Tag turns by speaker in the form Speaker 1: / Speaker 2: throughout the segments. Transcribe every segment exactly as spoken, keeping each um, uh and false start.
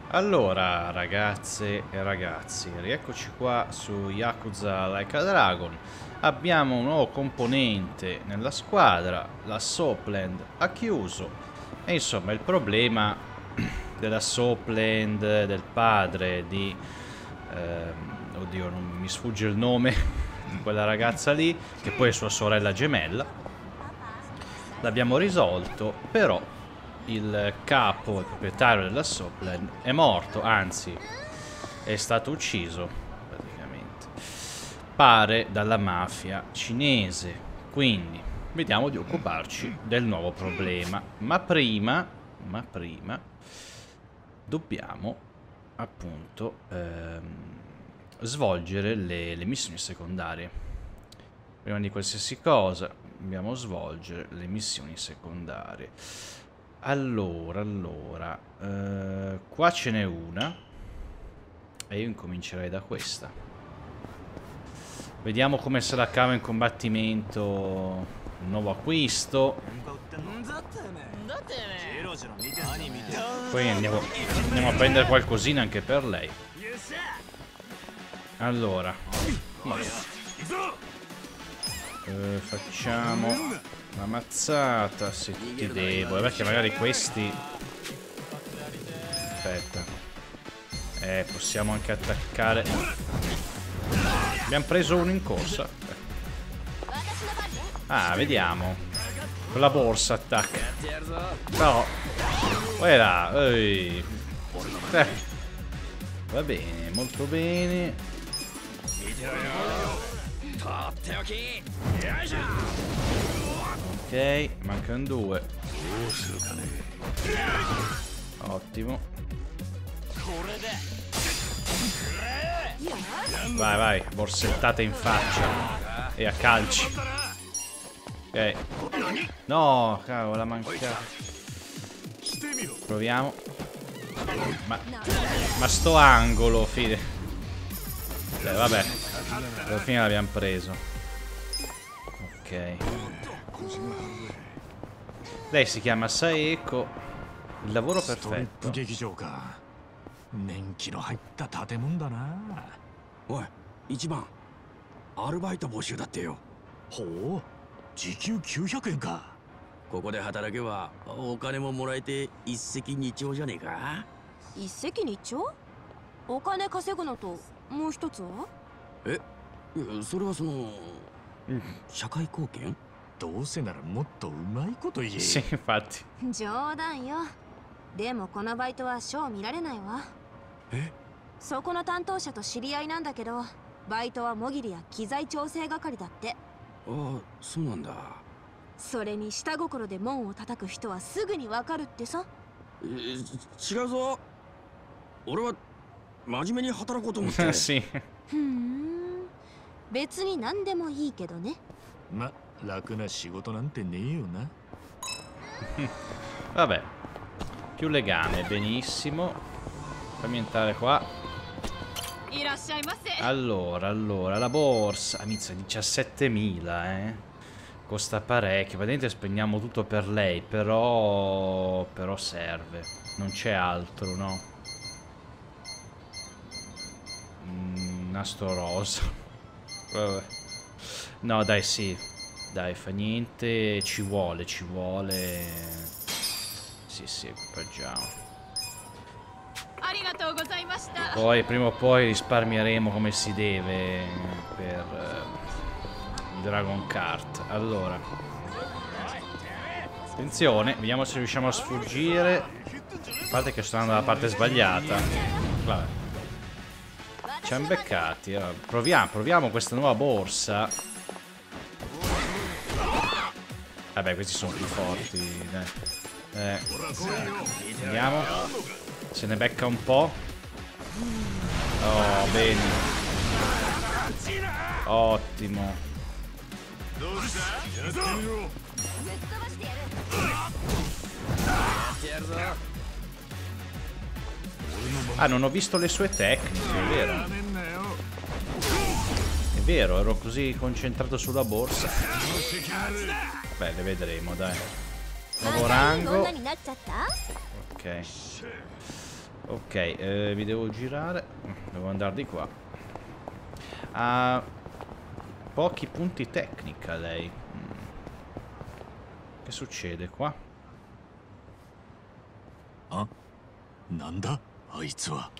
Speaker 1: Allora, ragazze e ragazzi, rieccoci qua su Yakuza Like a Dragon. Abbiamo un nuovo componente nella squadra, la Soapland ha chiuso. E insomma, il problema della Soapland, del padre di... Ehm, oddio, non mi sfugge il nome di quella ragazza lì, che poi è sua sorella gemella. L'abbiamo risolto, però il capo, il proprietario della Soapland è morto, anzi è stato ucciso praticamente, pare dalla mafia cinese. Quindi vediamo di occuparci del nuovo problema, ma prima ma prima dobbiamo appunto ehm, svolgere le, le missioni secondarie. Prima di qualsiasi cosa dobbiamo svolgere le missioni secondarie. Allora, allora, eh, qua ce n'è una e io incomincerei da questa. Vediamo come se la cava in combattimento. Un nuovo acquisto. Poi andiamo, andiamo a prendere qualcosina anche per lei. Allora, eh, facciamo una mazzata, se tutti deboli, perché magari questi... Aspetta. Eh, possiamo anche attaccare. Abbiamo preso uno in corsa. Ah, vediamo. Con la borsa attacca. Però... Guarda, ehi. Eh. Va bene, molto bene. Ok, mancano due. Ottimo. Vai, vai, borsettate in faccia. E a calci. Ok. No, cavolo, la mancata. Proviamo. Ma, ma sto angolo, fide. Beh, vabbè. Alla fine l'abbiamo preso. Ok. Lei si chiama Saeko. Il lavoro perfetto.
Speaker 2: 年季の入った建物だな。おい、一番アルバイト募集だってよ。ほう、時給きゅうひゃくえんか。ここで働けばお金ももらえて一石二鳥じゃねえか。
Speaker 3: 一石二鳥？お金稼ぐのともう一つは？
Speaker 2: え、それはその社会貢献？どうせならもっとうまいこと言え。
Speaker 1: Sì, infatti.
Speaker 3: 冗談よ。でもこのバイトはショー見られないわ。
Speaker 2: え？
Speaker 3: そこの担当者と知り合いなんだけど、バイトはもぎりや機材調整係だって。
Speaker 2: ああ、そうなんだ。
Speaker 3: それに下心で門を叩く人はすぐにわかるってさ。
Speaker 2: え、違うぞ。俺は真面目に働こうと思って。
Speaker 1: Sì.
Speaker 3: ふーん。別に何でもいいけどね。
Speaker 2: ま、楽な仕事なんてねえよな。
Speaker 1: Vabbè. Più legame, benissimo. Fammi entrare qua. Allora, allora, la borsa. Inizia diciassettemila, eh. Costa parecchio. Praticamente spendiamo tutto per lei, però... Però serve. Non c'è altro, no? Mm, nastro rosa. Vabbè. No, dai, sì. Dai, fa niente. Ci vuole, ci vuole. Sì, sì, equipaggiamo. Poi, prima o poi risparmieremo come si deve per uh, Dragon Kart. Allora, attenzione, vediamo se riusciamo a sfuggire. A parte che sto andando dalla parte sbagliata. Vabbè. Ci hanno beccati. Allora, proviamo, proviamo questa nuova borsa. Vabbè, questi sono più forti. Dai. Eh, vediamo. Se ne becca un po'. Oh, bene. Ottimo. Ah, non ho visto le sue tecniche, è vero. È vero, ero così concentrato sulla borsa. Beh, le vedremo, dai. Nuovo rango. Ok. Ok, eh, vi devo girare. Devo andare di qua. Ha pochi punti tecnica lei. Mm. Che succede qua?
Speaker 2: Ah? Nanda? Aitsu wa.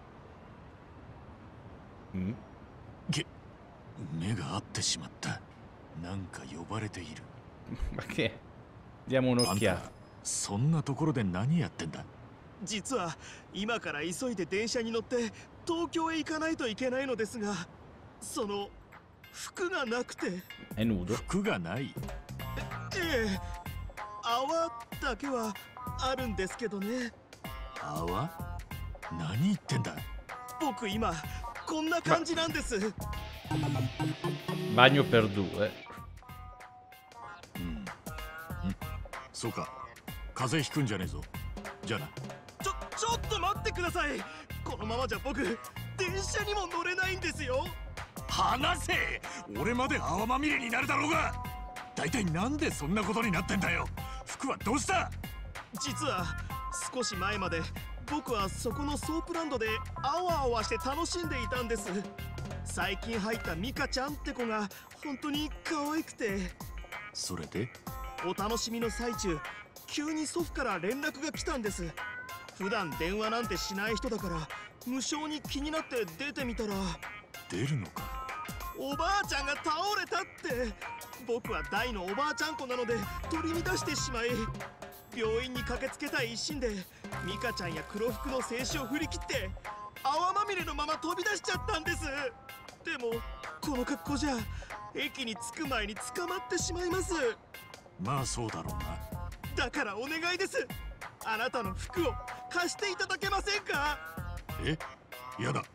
Speaker 1: Mm?
Speaker 2: げ、目が合ってしまった。なんか呼ばれている。
Speaker 1: Ma che? Diamo
Speaker 2: あんた
Speaker 1: un'occhiata.
Speaker 2: そんなところで何やってんだ。
Speaker 4: 実は今から急いで電車に乗って東京へ行かないといけないのですが、その服がなくて。
Speaker 1: È nudo.
Speaker 2: 服がない。
Speaker 4: ええ、泡だけはあるんですけどね。
Speaker 2: 泡？何言ってんだ。
Speaker 4: 僕今こんな感じなんです。
Speaker 1: Bagno per due.
Speaker 2: うん。うん。そうか。風邪ひくんじゃねえぞ。じゃあな。
Speaker 4: ちょちょっと待ってください。このままじゃ僕電車にも乗れないんですよ。
Speaker 2: 話せ。俺まで泡まみれになるだろうが。大体なんでそんなことになってんだよ。服はどうした。
Speaker 4: 実は少し前まで僕はそこのソープランドであわあわして楽しんでいたんです。最近入ったミカちゃんって子が本当に可愛くて。
Speaker 2: それで
Speaker 4: お楽しみの最中、急に祖父から連絡が来たんです。普段電話なんてしない人だから無性に気になって出てみたら、
Speaker 2: 出るのか。
Speaker 4: おばあちゃんが倒れたって。僕は大のおばあちゃん子なので取り乱してしまい、病院に駆けつけたい一心でミカちゃんや黒服の静止を振り切って泡まみれのまま飛び出しちゃったんです。でもこの格好じゃ駅に着く前に捕まってしまいます。
Speaker 2: まあそうだろうな。
Speaker 4: だからお願いです。あなたの服を貸していただけませんか。
Speaker 2: え、やだ。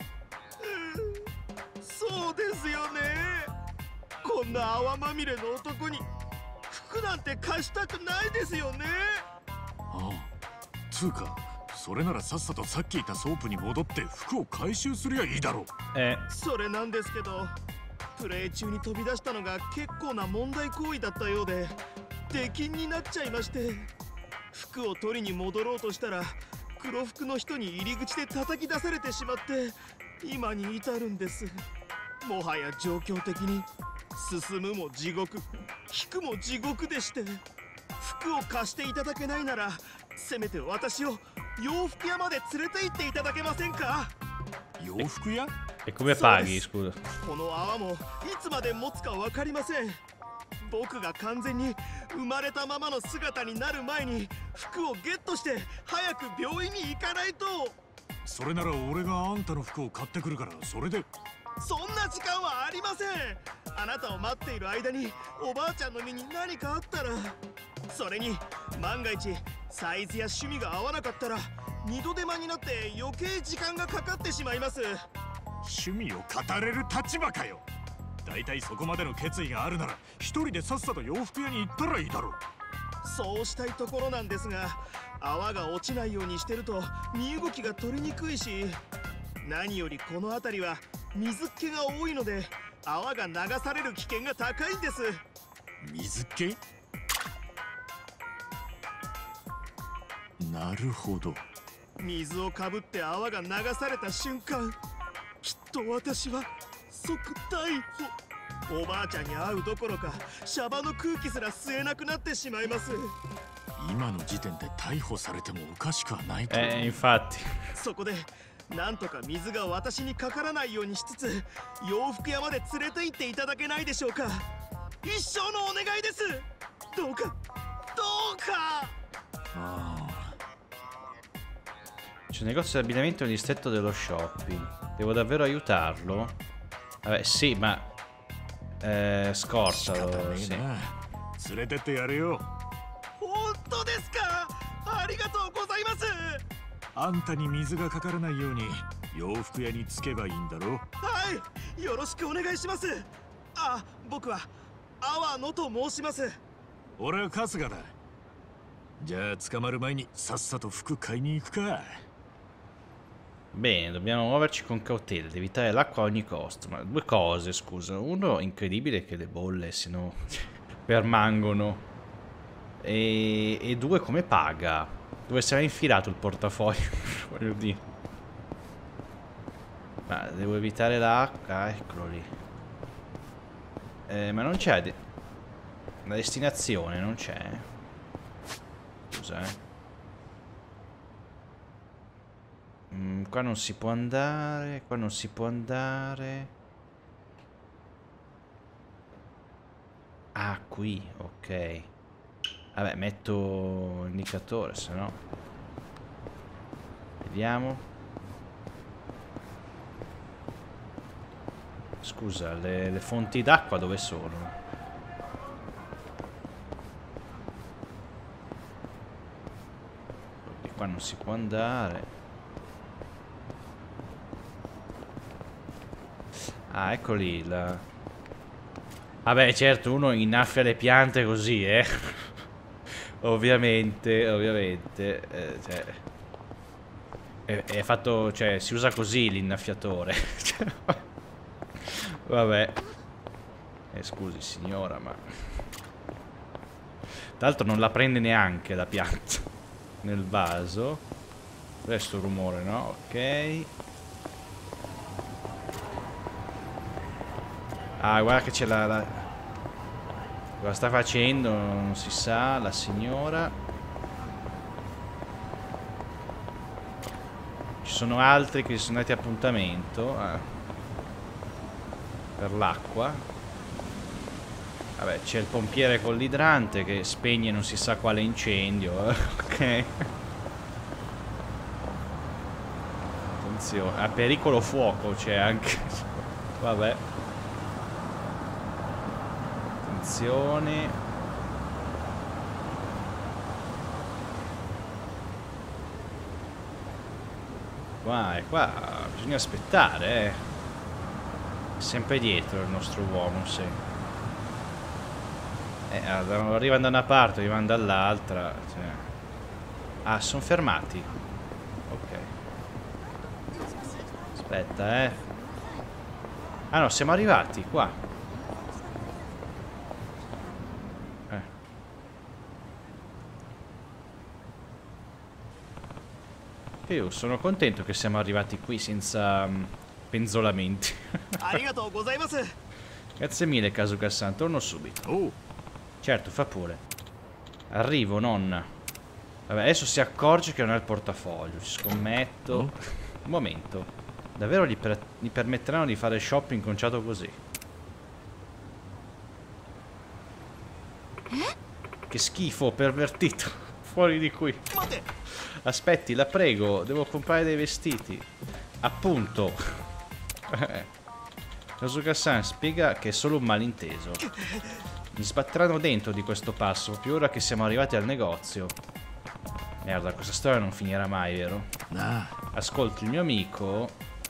Speaker 4: そうですよね。こんな泡まみれの男に服なんて貸したくないですよね。
Speaker 2: ああ、つうかそれならさっさとさっきいたソープに戻って服を回収すりゃいいだろう。
Speaker 1: え
Speaker 4: それなんですけど、プレイ中に飛び出したのが結構な問題行為だったようで出禁になっちゃいまして、服を取りに戻ろうとしたら黒服の人に入り口で叩き出されてしまって今に至るんです。もはや状況的に進むも地獄、引くも地獄でして、服を貸していただけないならせめて私を洋服屋まで連れて行っていただけませんか。
Speaker 2: 洋服屋？
Speaker 1: E come paghi, scusa?
Speaker 4: この泡もいつまで持つか分かりません。僕が完全に生まれたままの姿になる前に服をゲットして早く病院に行かないと。
Speaker 2: それなら俺があんたの服を買ってくるから、それで。
Speaker 4: そんな時間はありません。あなたを待っている間におばあちゃんの身に何かあったら、それに万が一サイズや趣味が合わなかったら二度手間になって余計時間がかかってしまいます。
Speaker 2: 趣味を語れる立場かよ。だいたいそこまでの決意があるなら一人でさっさと洋服屋に行ったらいいだろう。
Speaker 4: そうしたいところなんですが、泡が落ちないようにしてると身動きが取りにくいし、何よりこの辺りは水っ気が多いので泡が流される危険が高いんです。
Speaker 2: 水気？なるほど。
Speaker 4: 水をかぶって泡が流された瞬間、きっと私は即逮捕。おばあちゃんに会うどころかシャバの空気すら吸えなくなってしまいます。
Speaker 2: 今の時点で逮捕されてもおかしくはないと。
Speaker 1: Eh, infatti.
Speaker 4: そこでなんとか水が私にかからないようにしつつ洋服屋まで連れて行っていただけないでしょうか。一生のお願いです。どうかどうか。
Speaker 2: ああ。
Speaker 1: C'è un negozio di abbigliamento nel distretto dello shopping. Devo davvero aiutarlo? Vabbè, sì, ma... Eh, scorsalo, sì.
Speaker 2: 連れてってやるよ。
Speaker 4: 本当ですか。ありがとうございます。
Speaker 2: あんたに水がかからないように洋服屋に着けばいいんだろ。
Speaker 4: はい、よろしくお願いします。あ、僕は阿波野と申します。
Speaker 2: 俺は春日だ。じゃあ捕まる前にさっさと服買いに行くか。
Speaker 1: Bene, dobbiamo muoverci con cautela, devi evitare l'acqua a ogni costo. Ma due cose, scusa. Uno, incredibile che le bolle siano... permangono. E... e due, come paga? Dove sarà infilato il portafoglio? Voglio dire. Ma devo evitare l'acqua, eccolo lì. Eh, ma non c'è de la destinazione, non c'è. Scusa, eh. Mm, qua non si può andare, qua non si può andare. Ah, qui, ok. Vabbè, metto l'indicatore, se no. Vediamo. Scusa, le, le fonti d'acqua dove sono? Di qua non si può andare. Ah, ecco lì la... Vabbè, certo, uno innaffia le piante così, eh. Ovviamente, ovviamente. Eh, cioè... È, è fatto... Cioè, si usa così l'innaffiatore. Vabbè. Eh, scusi signora, ma... Tra l'altro non la prende neanche la pianta. Nel vaso. Questo rumore, no? Ok. Ah, guarda che c'è la, la... Cosa sta facendo? Non si sa, la signora. Ci sono altri che sono andati a appuntamento. Ah. Per l'acqua. Vabbè, c'è il pompiere con l'idrante che spegne non si sa quale incendio. Ok. Attenzione, a pericolo fuoco c'è anche. Vabbè. Attenzione. Qua e qua bisogna aspettare, eh. Sempre dietro il nostro uomo, sì. Eh, arriva da una parte, arriva dall'altra. Cioè. Ah, sono fermati. Ok. Aspetta, eh. Ah no, siamo arrivati qua. Eh. Io sono contento che siamo arrivati qui senza... Um, penzolamenti. Grazie mille, Kasuga-san, torno subito.
Speaker 2: Oh.
Speaker 1: Certo, fa pure. Arrivo, nonna. Vabbè, adesso si accorge che non ha il portafoglio. Ci scommetto. Oh. Un momento. Davvero gli, per gli permetteranno di fare shopping conciato così? Che schifo, pervertito. Fuori di qui. Aspetti, la prego. Devo comprare dei vestiti. Appunto. Kasuga-san spiega che è solo un malinteso. Mi sbatteranno dentro di questo passo, più ora che siamo arrivati al negozio. Merda, questa storia non finirà mai, vero?
Speaker 2: Ah.
Speaker 1: Ascolti, il mio amico...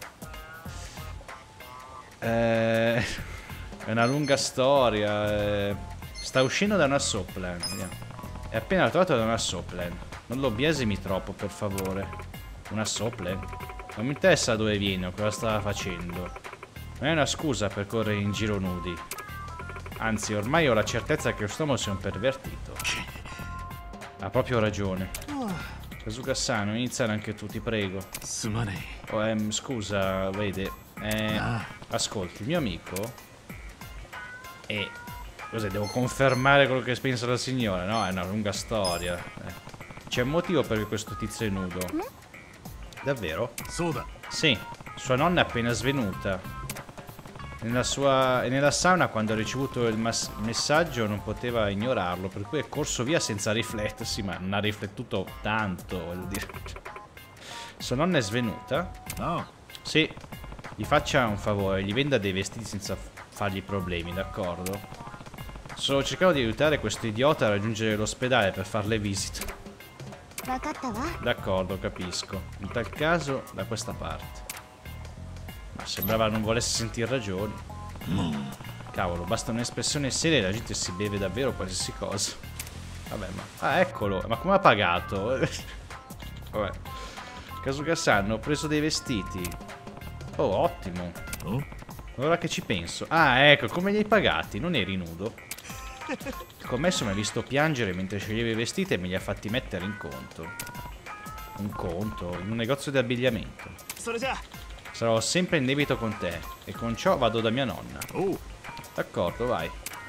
Speaker 1: Eh... È una lunga storia. Eh... Sta uscendo da una Soplan. È appena trovato da una Soplan. Non lo biasimi troppo, per favore. Una Soplan? Non mi interessa dove viene o cosa stava facendo. Non è una scusa per correre in giro nudi. Anzi, ormai ho la certezza che quest'uomo sia un pervertito. Ha proprio ragione. Kasuga-san, non iniziare anche tu, ti prego. Oh, ehm, scusa, vede. Eh, ascolti, il mio amico... E... Cos'è? Devo confermare quello che pensa la signora? No, è una lunga storia. Eh. C'è un motivo per cui questo tizio è nudo. Davvero? Sì, sua nonna è appena svenuta. Nella sua... E nella sauna, quando ha ricevuto il messaggio, non poteva ignorarlo, per cui è corso via senza riflettersi, ma non ha riflettuto tanto, voglio dire. Sua nonna è svenuta?
Speaker 2: No.
Speaker 1: Sì. Gli faccia un favore, gli venda dei vestiti senza fargli problemi, d'accordo? Sto cercando di aiutare questo idiota a raggiungere l'ospedale per fare le visite. D'accordo, capisco. In tal caso, da questa parte. Ma sembrava non volesse sentire ragioni.
Speaker 2: Mm.
Speaker 1: Cavolo, basta un'espressione seria e la gente si beve davvero qualsiasi cosa. Vabbè, ma... Ah, eccolo. Ma come ha pagato? Vabbè. Kasuga-san, ho preso dei vestiti. Oh, ottimo.
Speaker 2: Oh?
Speaker 1: Ora che ci penso. Ah, ecco, come li hai pagati? Non eri nudo? Il commesso mi ha visto piangere mentre sceglieva i vestiti e me li ha fatti mettere in conto. Un conto? In un negozio di abbigliamento. Sarò sempre in debito con te. E con ciò vado da mia nonna.
Speaker 2: Oh,
Speaker 1: D'accordo, vai.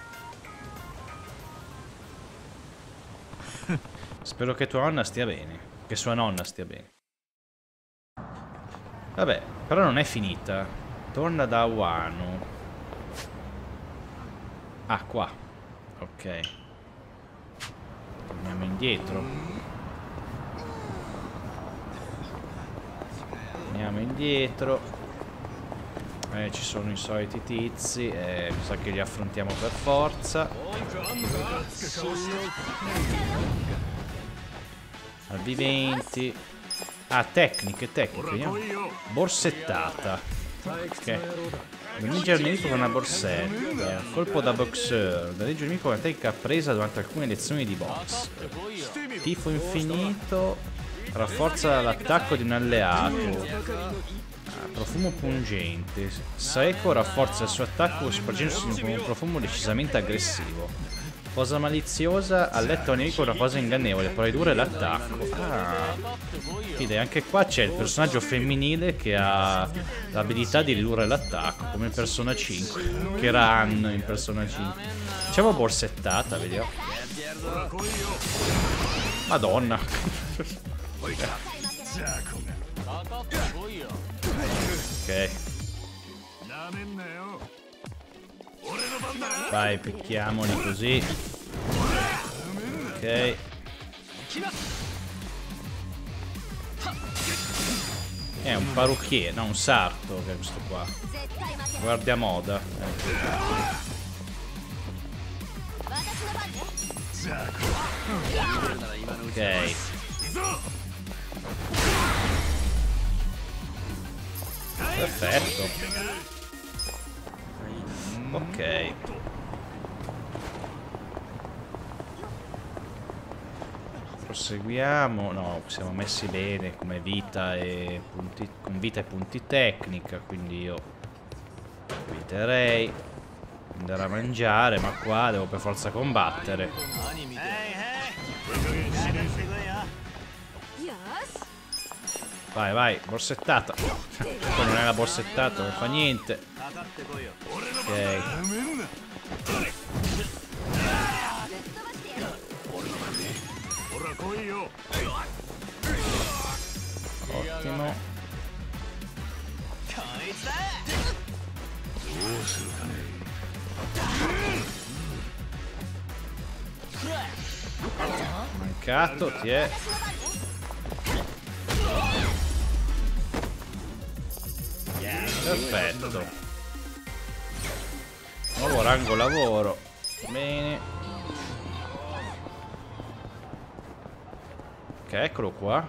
Speaker 1: Spero che tua nonna stia bene. Che sua nonna stia bene. Vabbè, però non è finita. Torna da Wano. Ah, qua. Ok. Torniamo indietro. Torniamo indietro. Eh, ci sono i soliti tizi. Eh, mi sa che li affrontiamo per forza. Avviventi. Ah, tecniche, tecniche. Vediamo. Borsettata. Ok. Danneggia il nemico con una borsetta. Colpo da boxer. Danneggia il nemico con una tecnica appresa durante alcune lezioni di box. Tifo infinito. Rafforza l'attacco di un alleato. Ah, profumo pungente. Saeko rafforza il suo attacco spargendosi con un profumo decisamente aggressivo. Cosa maliziosa, alletta un nemico una cosa ingannevole, può ridurre l'attacco. Ah, fide, anche qua c'è il personaggio femminile che ha l'abilità di ridurre l'attacco, come in Persona cinque, che era Ann in Persona cinque. Facciamo borsettata, vediamo. Madonna. Ok. Vai, picchiamoli così. Ok. È un parrucchiere, no, un sarto che è questo qua. Guardia moda. Ok. Perfetto. Ok. Proseguiamo. No, siamo messi bene come vita e punti, con vita e punti tecnica, quindi io eviterei andare a mangiare, ma qua devo per forza combattere. Vai, vai, borsettata. Poi non è la borsettata, non fa niente. Ok. Ottimo. Mancato, ti è. Perfetto. Nuovo rango lavoro. Bene. Ok, eccolo qua.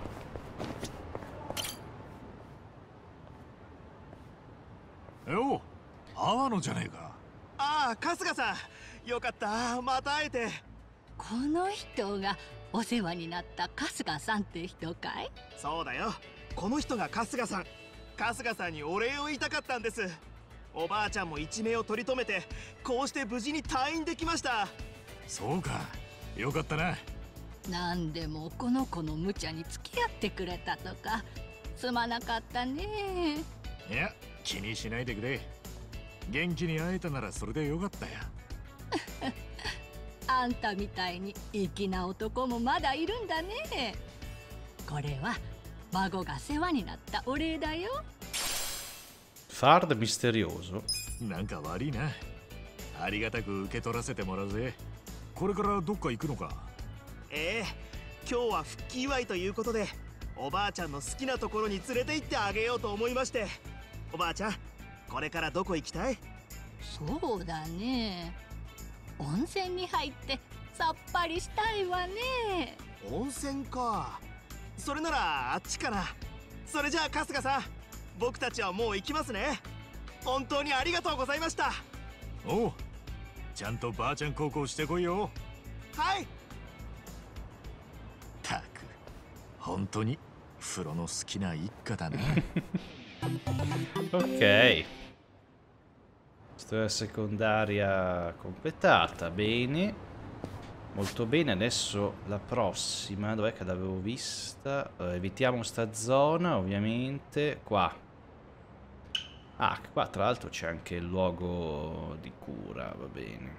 Speaker 2: Oh, Awano じゃねえか。
Speaker 4: ああ、春日さん、よかった、また会えて。
Speaker 5: この人がお世話になった春日さんって人かい？
Speaker 4: そうだよ、この人が春日さん。春日さんにお礼を言いたかったんです。おばあちゃんも一命を取り留めて、こうして無事に退院できました。
Speaker 2: そうか、よかったな。
Speaker 5: なんでもこの子の無茶に付き合ってくれたとか、すまなかったね。
Speaker 2: いや、気にしないでくれ。元気に会えたならそれでよかったよ。
Speaker 5: あんたみたいに粋な男もまだいるんだね。これは孫が世話になったお礼だよ。
Speaker 1: Fard misterioso。
Speaker 2: なんか悪いな。ありがたく受け取らせてもらうぜ。これからどっか行くのか？
Speaker 4: ええ、今日は復帰祝いということで、おばあちゃんの好きなところに連れて行ってあげようと思いまして。おばあちゃん、これからどこ行きたい？
Speaker 5: そうだね。温泉に入ってさっぱりしたいわね。
Speaker 4: 温泉か。それならあっちかな。それじゃあ春日さん、僕たちはもう行きますね。本当にありがとうございました。
Speaker 2: おう、ちゃんとばあちゃん孝行してこいよ。
Speaker 4: はい。
Speaker 2: たく、本当に風呂の好きな一家だな。
Speaker 1: Ok. Storia secondaria completata. Bene. Molto bene. Adesso la prossima. Dov'è che l'avevo vista? Uh, evitiamo sta zona, ovviamente. Qua. Ah, qua tra l'altro c'è anche il luogo di cura, va bene.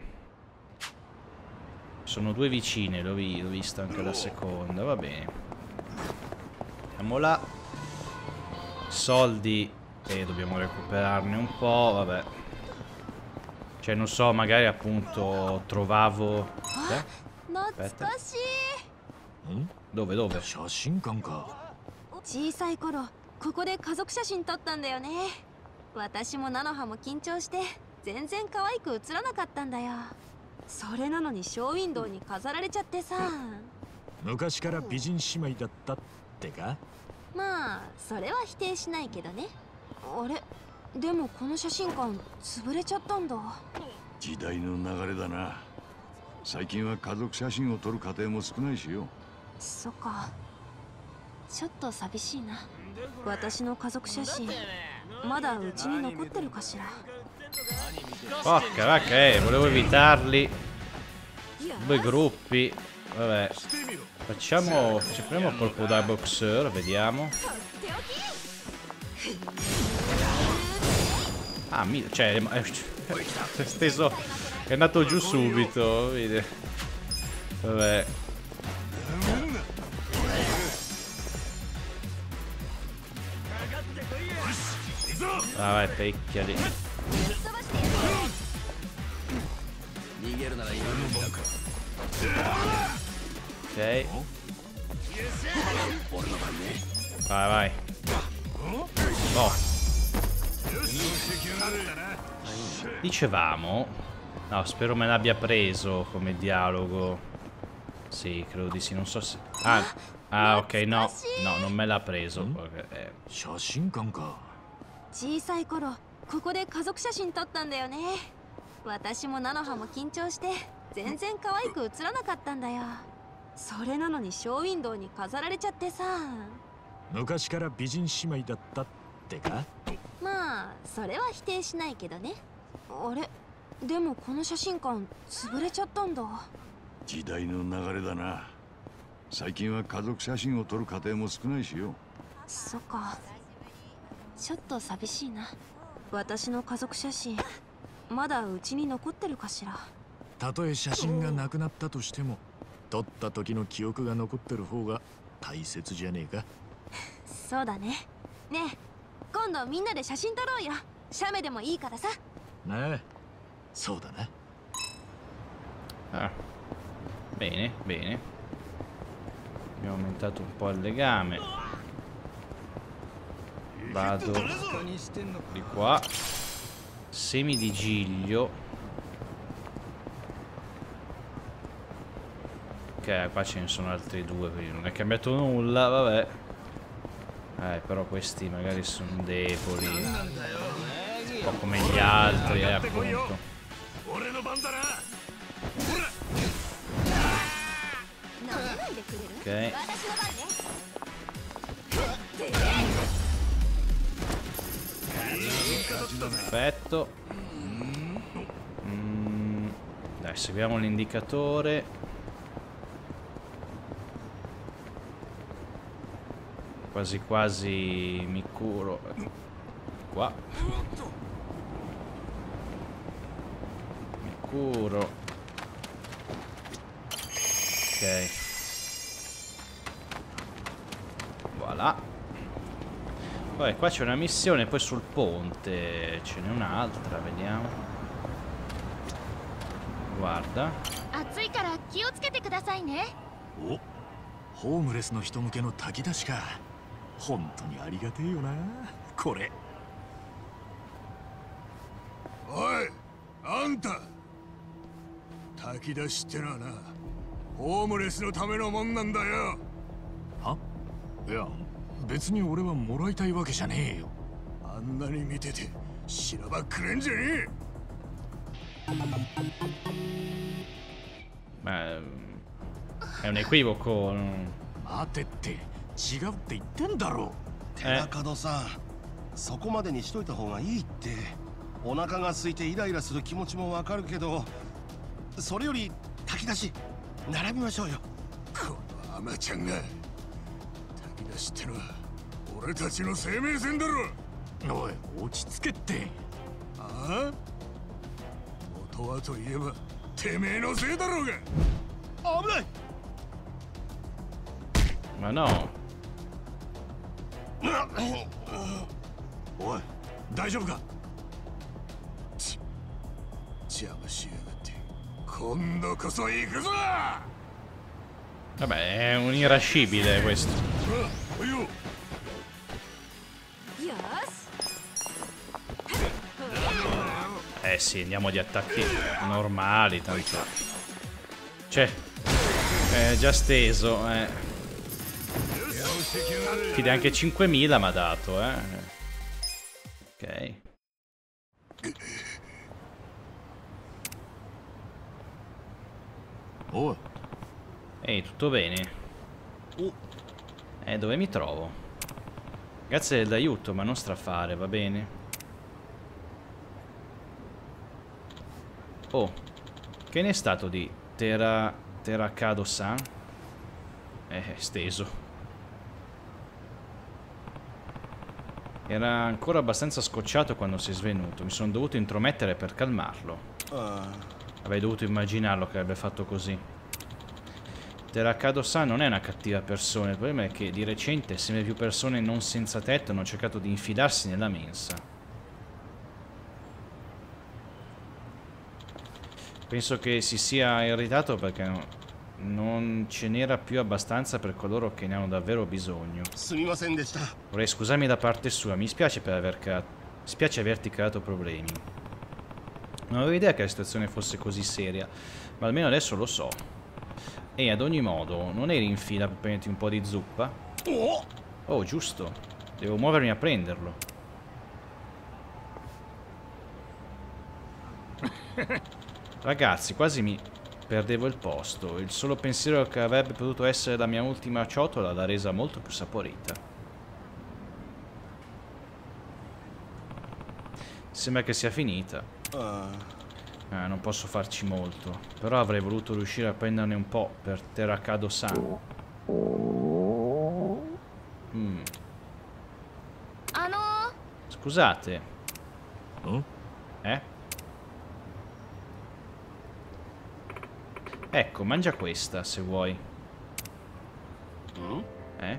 Speaker 1: Sono due vicine, l'ho vi- l'ho vista anche la seconda, va bene. Andiamo là. Soldi, e dobbiamo recuperarne un po', vabbè. Cioè, non so, magari appunto trovavo... Eh? Aspetta.
Speaker 2: ん
Speaker 1: Dove, dove?
Speaker 2: 写真館か。
Speaker 3: 小さい頃ここで家族写真撮ったんだよね。私も菜の葉も緊張して全然可愛く写らなかったんだよ。それなのにショーウィンドウに飾られちゃってさ。
Speaker 2: 昔から美人姉妹だったってか。
Speaker 3: まあそれは否定しないけどね。あれでもこの写真館潰れちゃったんだ。
Speaker 6: 時代の流れだな。最近は家族写真を撮る家庭も少ないしよ。
Speaker 3: そっか。ちょっと寂しいな。私の家族写真まだうちに残ってるかしら。
Speaker 1: Porca vacca, eh, volevo evitarli. Due gruppi. Vabbè. Facciamo. Ci prendiamo il colpo da boxer, vediamo. Ah, mi. Cioè. È, è steso. È andato giù subito. Vedi. Vabbè. Ah, vai, pecchiali. Ok. Vai, vai. Oh. Dicevamo. No, spero me l'abbia preso come dialogo. Sì, credo di sì. Non so se... Ah, ah ok, no. No, non me l'ha preso. Eh.
Speaker 2: 写真館か。
Speaker 3: 小さい頃ここで家族写真撮ったんだよね。私も菜の葉も緊張して全然可愛く写らなかったんだよ。それなのにショーウィンドウに飾られちゃってさ。
Speaker 2: 昔から美人姉妹だったってか。
Speaker 3: まあそれは否定しないけどね。あれでもこの写真館潰れちゃったんだ。
Speaker 6: 時代の流れだな。最近は家族写真を撮る家庭も少ないしよ。
Speaker 3: そっか。ちょっと寂しいな。私の家族写真まだうちに残ってるかしら。
Speaker 2: たとえ写真がなくなったとしても撮った時の記憶が残ってる方が大切じゃねえか。
Speaker 3: そうだね。ねえ今度みんなで写真撮ろうよ。写メでもいいからさ。
Speaker 2: ねえそうだな。
Speaker 1: Ah. Bene, bene. Abbiamo aumentato un po' il legame. Vado di qua. Semi di giglio. Ok, qua ce ne sono altri due, quindi non è cambiato nulla, vabbè. Eh, però questi magari sono deboli. Un po' come gli altri, eh, appunto. Ok. Perfetto. Mm. Dai, seguiamo l'indicatore. Quasi quasi mi curo. Qua. Mi curo. Ok. Voilà. Poi qua c'è una missione, poi sul ponte ce n'è un'altra, vediamo. Guarda.
Speaker 7: 暑いから気をつけてくださいね。
Speaker 2: お、ホームレスの人向けの炊き出しか。本当にありがてえよなこれ。
Speaker 8: おいあんた、炊き出しってのはなホームレスのためのもんなんだよ。
Speaker 2: はいや別に俺はもらいたいわけじゃねえよ。
Speaker 8: あんなに見ててしらばっくれんじゃねえ。
Speaker 1: Ma è un equivoco.
Speaker 2: 待てって違うって言ってんだろ。
Speaker 9: 寺門さん、そこまでにしといた方がいいって。お腹が空いてイライラする気持ちもわかるけど、それより炊き出し並びましょうよ。
Speaker 8: このアマちゃんが炊き出しってのは俺たちの生命線だろ。
Speaker 2: おい、落ち着けって。
Speaker 8: ああ、元はといえばてめえのせいだろうが。
Speaker 9: 危ない。
Speaker 1: Ma no.
Speaker 2: おい、大丈夫か。
Speaker 8: ち邪魔しやがって。今度こそ行くぞ。
Speaker 1: Vabbè, è un irascibile questo. Eh sì, andiamo di attacchi normali, tanto. Cioè, è già steso, eh. Chiede anche cinquemila mi ha dato, eh. Ok.
Speaker 2: Oh.
Speaker 1: Ehi, tutto bene? Eh, dove mi trovo? Grazie dell'aiuto, ma non strafare, va bene? Oh, che ne è stato di Tera... Terakado-san? Eh, steso. Era ancora abbastanza scocciato quando si è svenuto. Mi sono dovuto intromettere per calmarlo. Avrei dovuto immaginarlo che avrebbe fatto così. Terakado-san non è una cattiva persona, il problema è che di recente sempre più persone non senza tetto hanno cercato di infilarsi nella mensa. Penso che si sia irritato perché non ce n'era più abbastanza per coloro che ne hanno davvero bisogno. Vorrei scusarmi da parte sua, mi spiace per aver creato, mi spiace averti creato problemi. Non avevo idea che la situazione fosse così seria, ma almeno adesso lo so. E ad ogni modo, non eri in fila per prenderti un po' di zuppa? Oh, giusto. Devo muovermi a prenderlo. Ragazzi, quasi mi perdevo il posto. Il solo pensiero che avrebbe potuto essere la mia ultima ciotola l'ha resa molto più saporita. Sembra che sia finita. Eh, non posso farci molto. Però avrei voluto riuscire a prenderne un po' per Terakado-san. Mm. Scusate. Eh? Ecco, mangia questa se vuoi. Eh?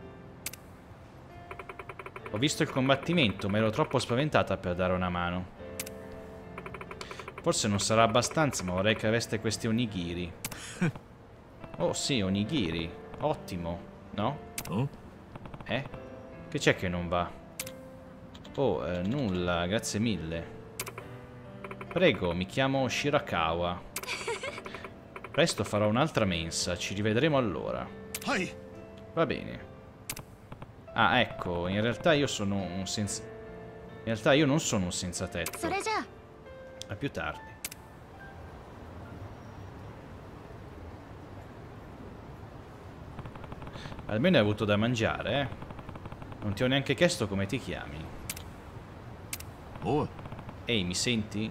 Speaker 1: Ho visto il combattimento, ma ero troppo spaventata per dare una mano. Forse non sarà abbastanza, ma vorrei che aveste questi onigiri. Oh sì, onigiri. Ottimo, no? Eh? Che c'è che non va? Oh, eh, nulla, grazie mille. Prego, mi chiamo Shirakawa. Presto farò un'altra mensa, ci rivedremo allora. Va bene. Ah, ecco, in realtà io sono un senza... In realtà io non sono un senza tetto. A più tardi. Almeno hai avuto da mangiare, eh? Non ti ho neanche chiesto come ti chiami.
Speaker 2: Oh.
Speaker 1: Ehi, mi senti?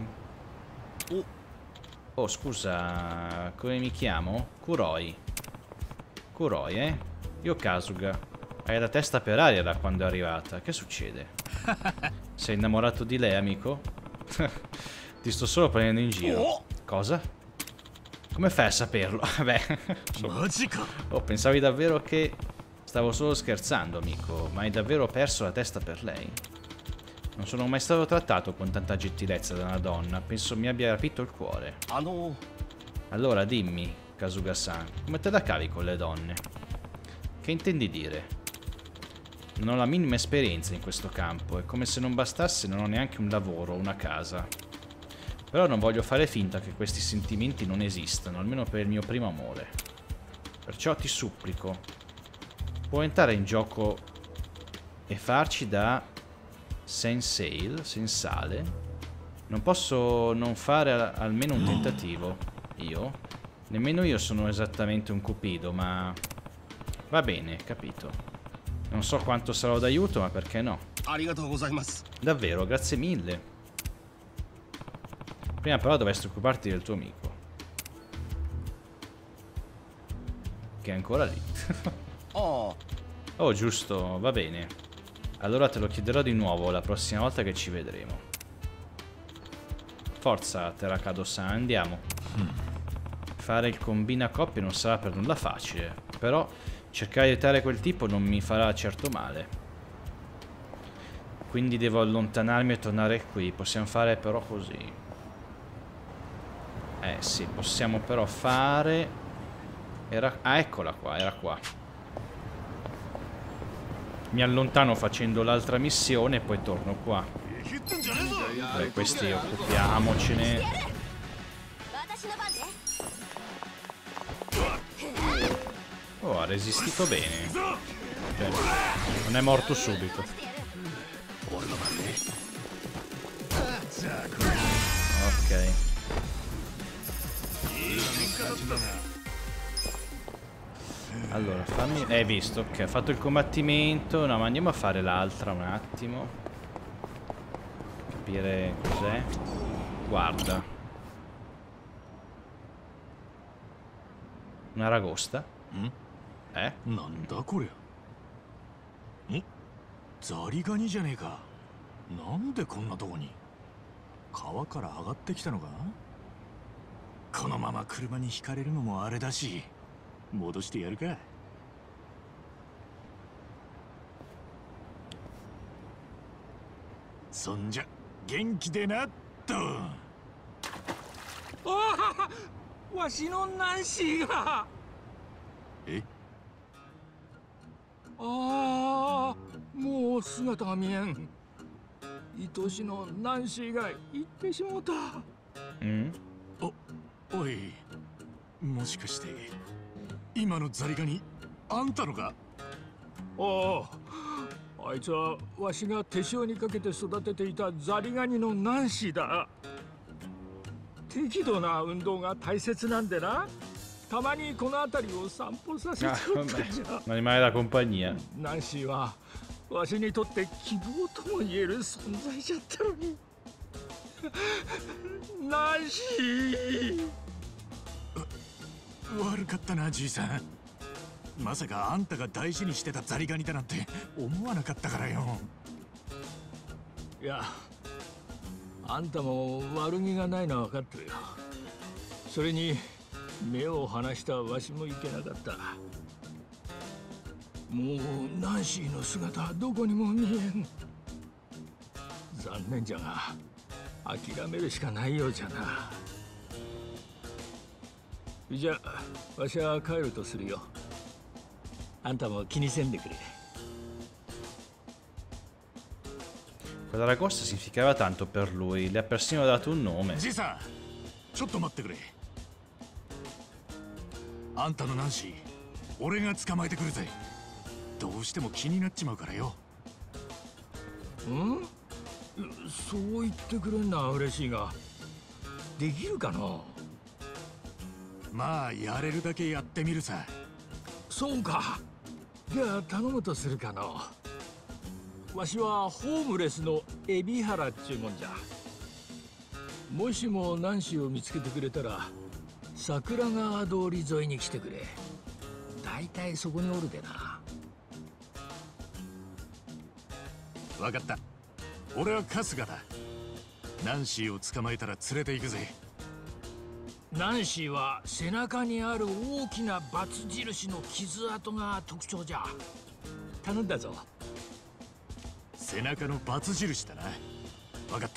Speaker 1: Oh, scusa, come mi chiamo? Kuroi. Kuroi, eh? Io Kasuga. Hai la testa per aria da quando è arrivata. Che succede? Sei innamorato di lei, amico? Ti sto solo prendendo in giro. Cosa? Come fai a saperlo? Vabbè. Oh, pensavi davvero che... Stavo solo scherzando, amico. Ma hai davvero perso la testa per lei? Non sono mai stato trattato con tanta gentilezza da una donna. Penso mi abbia rapito il cuore. Allora dimmi, Kasuga-san, come te la cavi con le donne? Che intendi dire? Non ho la minima esperienza in questo campo. È come se non bastasse, non ho neanche un lavoro o una casa. Però non voglio fare finta che questi sentimenti non esistano, almeno per il mio primo amore. Perciò ti supplico, puoi entrare in gioco e farci da sensei, sensale? Non posso non fare al almeno un tentativo. Io? Nemmeno io sono esattamente un cupido, ma... Va bene, capito. Non so quanto sarò d'aiuto, ma perché no? Davvero, grazie mille. Prima però dovresti occuparti del tuo amico. Che è ancora lì. Oh, giusto, va bene. Allora te lo chiederò di nuovo la prossima volta che ci vedremo. Forza, Terakado-san, andiamo. Fare il combina coppie non sarà per nulla facile, però cercare di aiutare quel tipo non mi farà certo male. Quindi devo allontanarmi e tornare qui. Possiamo fare però così. Eh sì, possiamo però fare... Era... Ah, eccola qua, era qua. Mi allontano facendo l'altra missione e poi torno qua. Beh, questi occupiamocene. Oh, ha resistito bene. Cioè, non è morto subito. Ok. Allora, fammi... Eh, visto, ok, ho fatto il combattimento. No, ma andiamo a fare l'altra un attimo. Capire cos'è. Guarda. Un'aragosta?
Speaker 2: Mm?
Speaker 1: Eh?
Speaker 2: なんだこれ。ん？ザリガニじゃねえか。なんでこんなとこに。川から上がってきたのか。このまま車にひかれるのもあれだし、戻してやるか。そんじゃ元気でなっと。
Speaker 10: ああ、わしのナンシーが。
Speaker 2: え？
Speaker 10: ああ、もう姿が見えん。愛しのナンシーが行ってしもうた。
Speaker 1: うん？
Speaker 2: お、おい、もしかして今のザリガニあんたのか？
Speaker 10: ああ、あいつはわしが手塩にかけて育てていたザリガニのナンシーだ。適度な運動が大切なんでな。たまにこの辺りを散歩させておったじゃ。
Speaker 1: Un animale da compagnia.
Speaker 10: ナンシーはわしにとって希望とも言える存在じゃったのに。ナンシー。
Speaker 2: 悪かったな、じいさん。まさかあんたが大事にしてたザリガニだなんて思わなかったからよ。
Speaker 10: いや、あんたも悪気がないのは分かってるよ。それに目を離したわしもいけなかった。もうナンシーの姿どこにも見えん。残念じゃが諦めるしかないようじゃな。じゃあわしは帰るとするよ。あんたも気にせんでくれ。
Speaker 1: Quell'aragosta significava tanto per lui, le ha persino dato un nome.
Speaker 2: じいさん、ちょっと待ってくれ。あんたのナンシー、俺が捕まえてくるぜ。どうしても気になっちまうからよ。
Speaker 10: ん？そう言ってくれんのは嬉しいが、できるかな？
Speaker 2: まあやれるだけやってみるさ。
Speaker 10: そうか。じゃあ頼むとするかの。わしはホームレスの海老原っちゅうもんじゃ。もしもナンシーを見つけてくれたら桜川通り沿いに来てくれ。だいたいそこにおるでな。
Speaker 2: わかった。俺は春日だ。ナンシーを捕まえたら連れて行くぜ。
Speaker 10: ナンシーは背中にある大きなバツ印の傷跡が特徴じゃ。頼んだぞ。
Speaker 2: 背中のバツ印だな。わかった。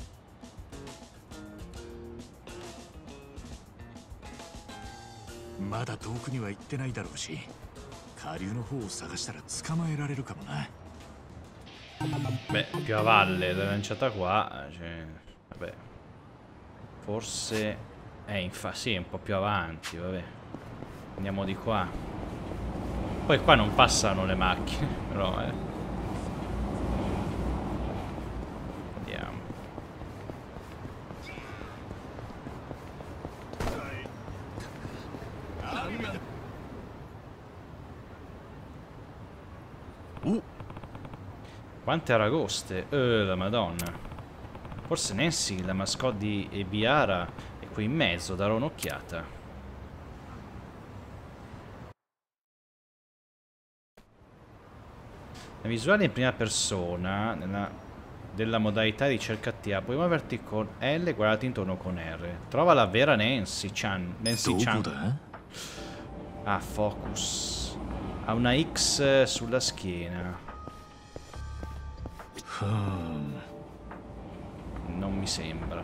Speaker 2: まだ遠くには行ってないだろうし、下流の方を探したら捕まえられるかもな。
Speaker 1: Beh, più a valle, l'hai lanciata qua, cioè, vabbè. Forse è in fa, sì, un po' più avanti, vabbè. Andiamo di qua. Poi qua non passano le macchine, però, eh. Andiamo. Uh. Quante aragoste! Eh, la madonna. Forse Nancy, la mascotte di Ebiara, è qui in mezzo, darò un'occhiata. La visuale in prima persona nella, della modalità di ricerca attiva puoi muoverti con L e guardarti intorno con R. Trova la vera Nancy Chan. Nancy Chan. Ah, focus. Ha una X sulla schiena. Non mi sembra.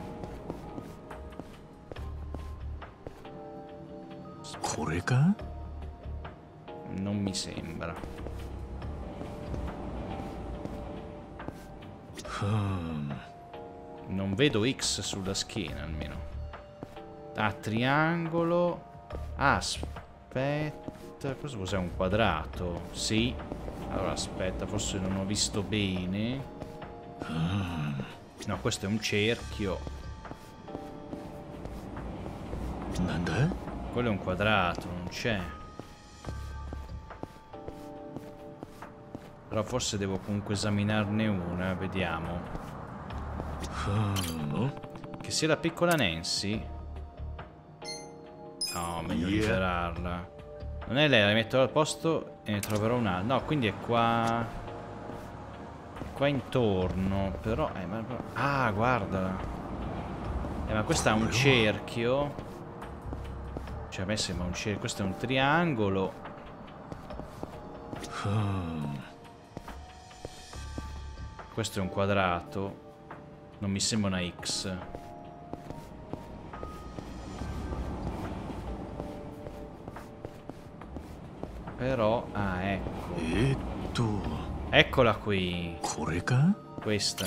Speaker 2: Koreka?
Speaker 1: Non mi sembra. Non vedo X sulla schiena almeno. Ah, triangolo. Ah, aspetta. Cosa cos'è? Un quadrato? Sì. Allora aspetta, forse non ho visto bene. No, questo è un cerchio. Quello è un quadrato, non c'è. Però forse devo comunque esaminarne una, vediamo. Che sia la piccola Nancy? No, meglio liberarla. Non è lei, la metto al posto e ne troverò una. No, quindi è qua. Qua intorno. Però. Eh, ma... Ah, guarda. Eh, ma questo ha un cerchio. Cioè, a me sembra un cerchio. Questo è un triangolo. Questo è un quadrato. Non mi sembra una X. Però, ah, ecco. Eccola qui. Questa.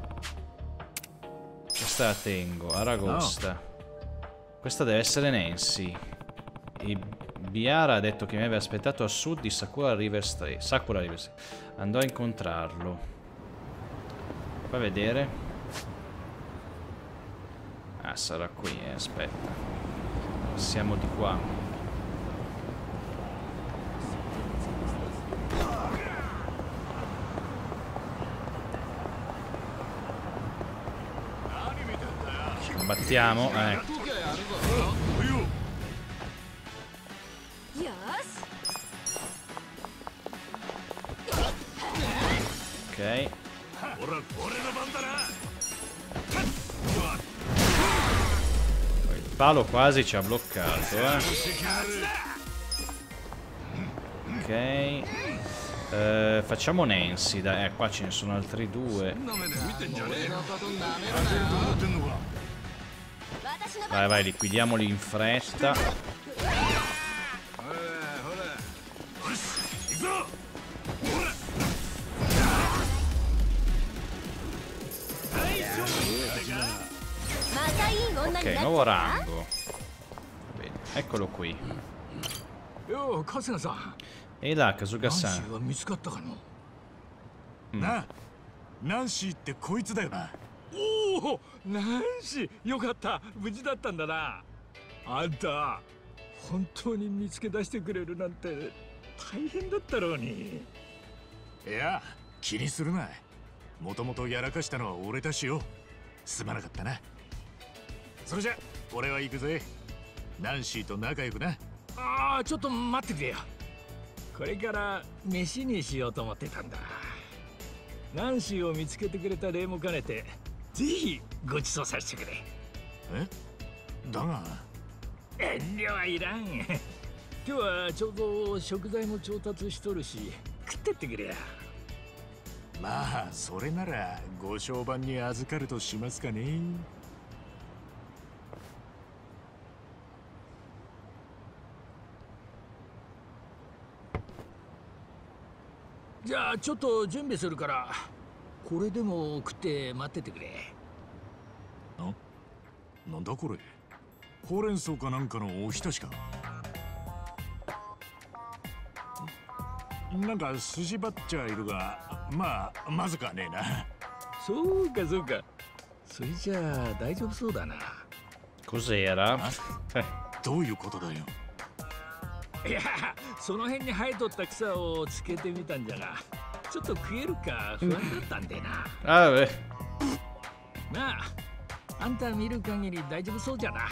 Speaker 1: Questa la tengo. Aragosta. Questa deve essere Nancy. E Biara ha detto che mi aveva aspettato a sud di Sakura River Street. Sakura River Street. Andò a incontrarlo. Fai vedere. Ah, sarà qui, eh, aspetta. Siamo di qua. Combattiamo, eh. Ok. Il palo quasi ci ha bloccato, eh. Ok. Eh, facciamo Nancy, dai. Eh, qua ce ne sono altri due. Vai, vai, liquidiamoli in fretta. Ok, nuovo rango. Bene, eccolo qui. E là, Kasuga-san.
Speaker 2: な、ナンシーってこいつだよな。
Speaker 10: おお、ナンシー、よかった、無事だったんだな。あんた、本当に見つけ出してくれるなんて大変だったろうに。
Speaker 2: いや、気にするな。もともとやらかしたのは俺たちよ。すまなかったな。それじゃ、俺は行くぜ。ナンシーと仲良くな。
Speaker 10: ああ、ちょっと待ってくれよ。これから飯にしようと思ってたんだ。ナンシーを見つけてくれた礼も兼ねて、ぜひご馳走させてくれ。
Speaker 2: え？だが
Speaker 10: 遠慮はいらん。今日はちょうど食材も調達しとるし、食ってってくれや。
Speaker 2: まあ、それならご商売に預かるとしますかね。
Speaker 10: じゃあちょっと準備するから、これでも食って待っててくれ。
Speaker 2: な、なんだこれ。ほうれん草かなんかのおひたしか。なんか筋張っちゃいるが、まあまずかねえな。
Speaker 10: そうかそうか。それじゃあ大丈夫そうだな。
Speaker 1: Cos'era?
Speaker 2: どういうことだよ。
Speaker 10: いや、その辺に生えとった草をつけてみたんじゃが、ちょっと食えるか不安だったんでな。
Speaker 1: ああ、
Speaker 10: なあ、あんた見る限り大丈夫そうじゃな。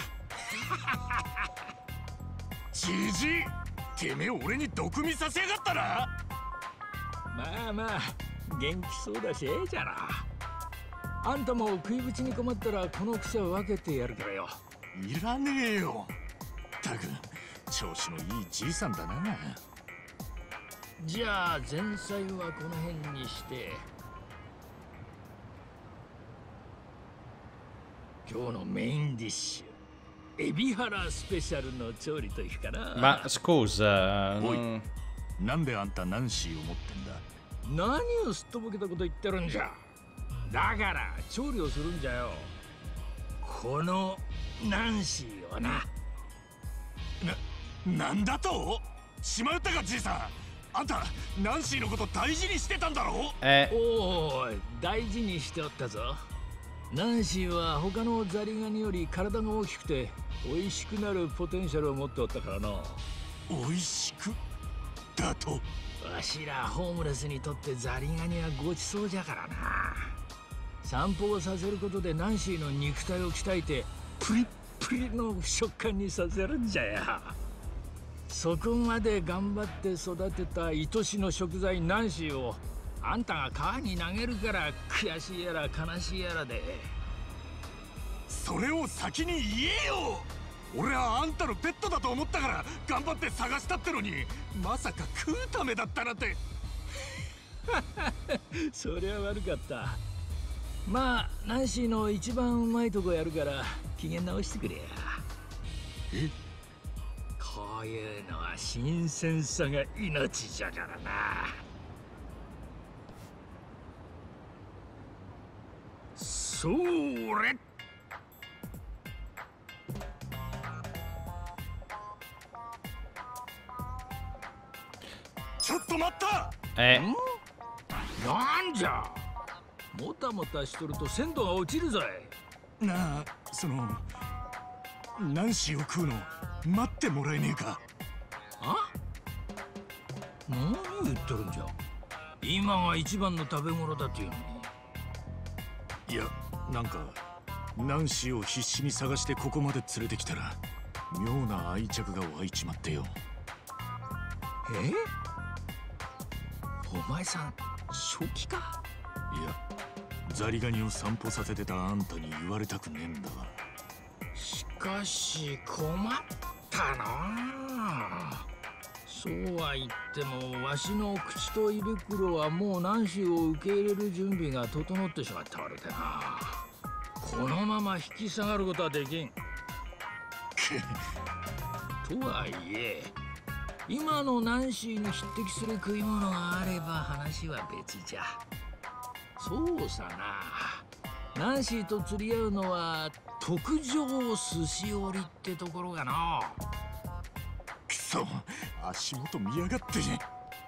Speaker 2: じじい、てめえ俺に毒味させやがったな。
Speaker 10: まあまあ元気そうだしええじゃな。あんたも食いぶちに困ったらこの草を分けてやるからよ。
Speaker 2: いらねえよ。たく調子のいいじいさんだな。
Speaker 10: じゃあ前菜はこの辺にして、今日のメインディッシュ、エビハラスペシャルの調理といくかな。
Speaker 1: Ma scusa,
Speaker 2: おい
Speaker 1: non-
Speaker 2: なんであんたナンシーを持ってんだ。
Speaker 10: 何をすっとぼけたこと言ってるんじゃ。だから調理をするんじゃよ。このナンシーをな。
Speaker 2: な、なんだと。しまったかじいさん。あんたナンシーのこと大事にしてたんだろ。
Speaker 1: え
Speaker 10: おーい、大事にしておったぞ。ナンシーは他のザリガニより体が大きくて美味しくなるポテンシャルを持っておったからな。
Speaker 2: 美味しくだと。
Speaker 10: わしらホームレスにとってザリガニはごちそうじゃからな。散歩をさせることでナンシーの肉体を鍛えてプリップリの食感にさせるんじゃや。そこまで頑張って育てた愛しの食材ナンシーをあんたが川に投げるから悔しいやら悲しいやらで。
Speaker 2: それを先に言えよ。俺はあんたのペットだと思ったから頑張って探したってのに、まさか食うためだったなんて。
Speaker 10: そりゃ悪かった。まあナンシーの一番うまいとこやるから機嫌直してくれや。
Speaker 2: え、
Speaker 10: こういうのは新鮮さが命じゃからな。それ。
Speaker 2: ちょっと待った。
Speaker 1: え
Speaker 10: なんじゃ。もたもたしとると鮮度が落ちるぞい。
Speaker 2: なあ、そのナンシーを食うの待ってもらえねえか。
Speaker 10: あ？何言っとるんじゃ。今が一番の食べ頃だっていうのに。
Speaker 2: いや、なんかナンシーを必死に探してここまで連れてきたら妙な愛着が湧いちまってよ。
Speaker 10: え？お前さん正気か？
Speaker 2: いや、ザリガニを散歩させてたあんたに言われたくねえんだわ。
Speaker 10: しかし困ったな。そうは言ってもわしの口と胃袋はもうナンシーを受け入れる準備が整ってしまったわけでな。このまま引き下がることはできん。とはいえ今のナンシーに匹敵する食い物があれば話は別じゃ。そうさな。ナンシーと釣り合うのは特上寿司折りってところがな。
Speaker 2: くそ、足元見やがってね。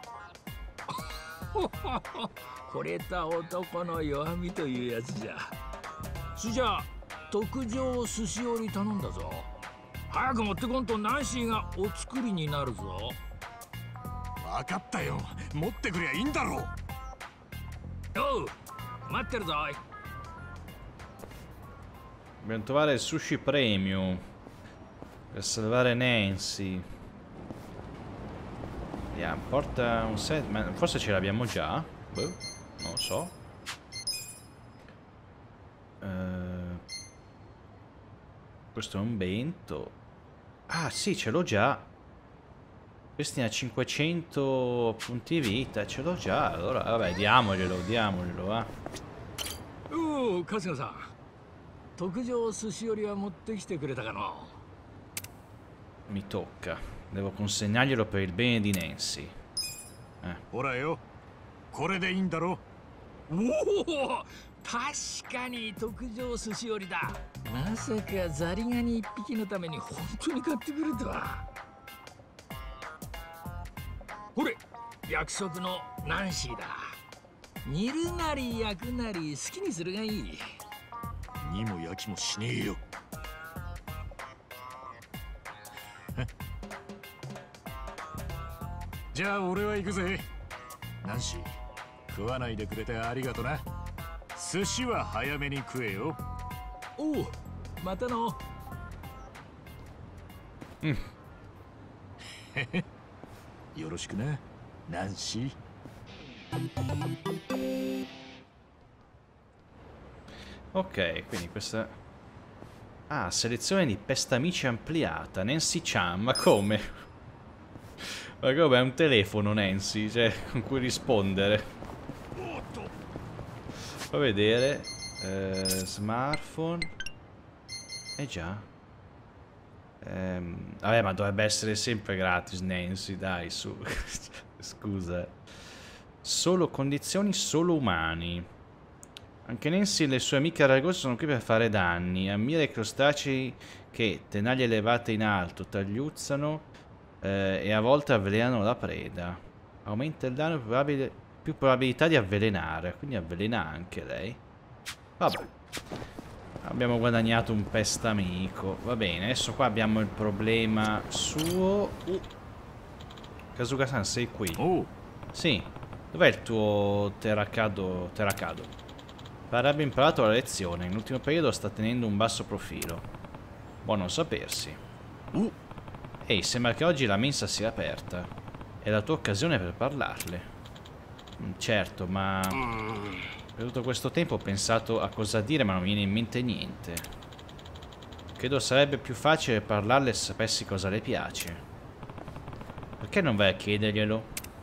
Speaker 10: 惚れた男の弱みというやつじゃ。それじゃあ特上寿司折り頼んだぞ。早く持ってこんとナンシーがお作りになるぞ。
Speaker 2: 分かったよ、持ってくりゃいいんだろう。
Speaker 10: おう、待ってるぞい。
Speaker 1: Dobbiamo trovare il sushi premium per salvare Nancy. Vediamo, porta un set, ma forse ce l'abbiamo già. Boh, non lo so. Uh, questo è un bento. Ah sì, ce l'ho già. Questi ha cinquecento punti vita, ce l'ho già. Allora, vabbè, diamoglielo, diamoglielo, va.
Speaker 10: Uh, 春日さん。特上寿司折りは持ってきてくれたかな。
Speaker 1: Mi tocca. Devo consegnarglielo per il bene di Nancy. Eh.
Speaker 2: ほらよ、これでいいんだろ。
Speaker 10: おお、確かに特上寿司折りだ。まさかザリガニ一匹のために本当に買ってくれたわ。これ約束のナンシーだ。煮るなり焼くなり好きにするがいい。
Speaker 2: にも焼きもしねえよ。じゃあ俺は行くぜ。ナンシー、食わないでくれてありがとな。寿司は早めに食えよ。
Speaker 10: おう、またの。
Speaker 1: うん。
Speaker 2: よろしくな、ナンシー。
Speaker 1: Ok, quindi questa... Ah, selezione di pestamici ampliata. Nancy Chan, ma come? Ma come? È un telefono Nancy, cioè, con cui rispondere. Fa vedere. Eh, smartphone. Eh già. Ehm, vabbè, ma dovrebbe essere sempre gratis Nancy, dai, su. Scusa. Solo condizioni, solo umani. Anche Nancy e le sue amiche aragose sono qui per fare danni. Ammira i crostacei che, tenaglie elevate in alto, tagliuzzano eh, e a volte avvelenano la preda. Aumenta il danno, probabile, più probabilità di avvelenare. Quindi avvelena anche lei. Vabbè. Abbiamo guadagnato un pestamico. Va bene, adesso qua abbiamo il problema suo. Uh. Kasuga-san, sei qui?
Speaker 2: Oh.
Speaker 1: Sì. Dov'è il tuo Terakado? Terakado? Pare abbia imparato la lezione. Nell'ultimo periodo sta tenendo un basso profilo. Buono sapersi.
Speaker 2: Uh.
Speaker 1: Ehi, sembra che oggi la mensa sia aperta. È la tua occasione per parlarle. Mm, certo, ma... per tutto questo tempo ho pensato a cosa dire, ma non mi viene in mente niente. Credo sarebbe più facile parlarle se sapessi cosa le piace. Perché non vai a chiederglielo?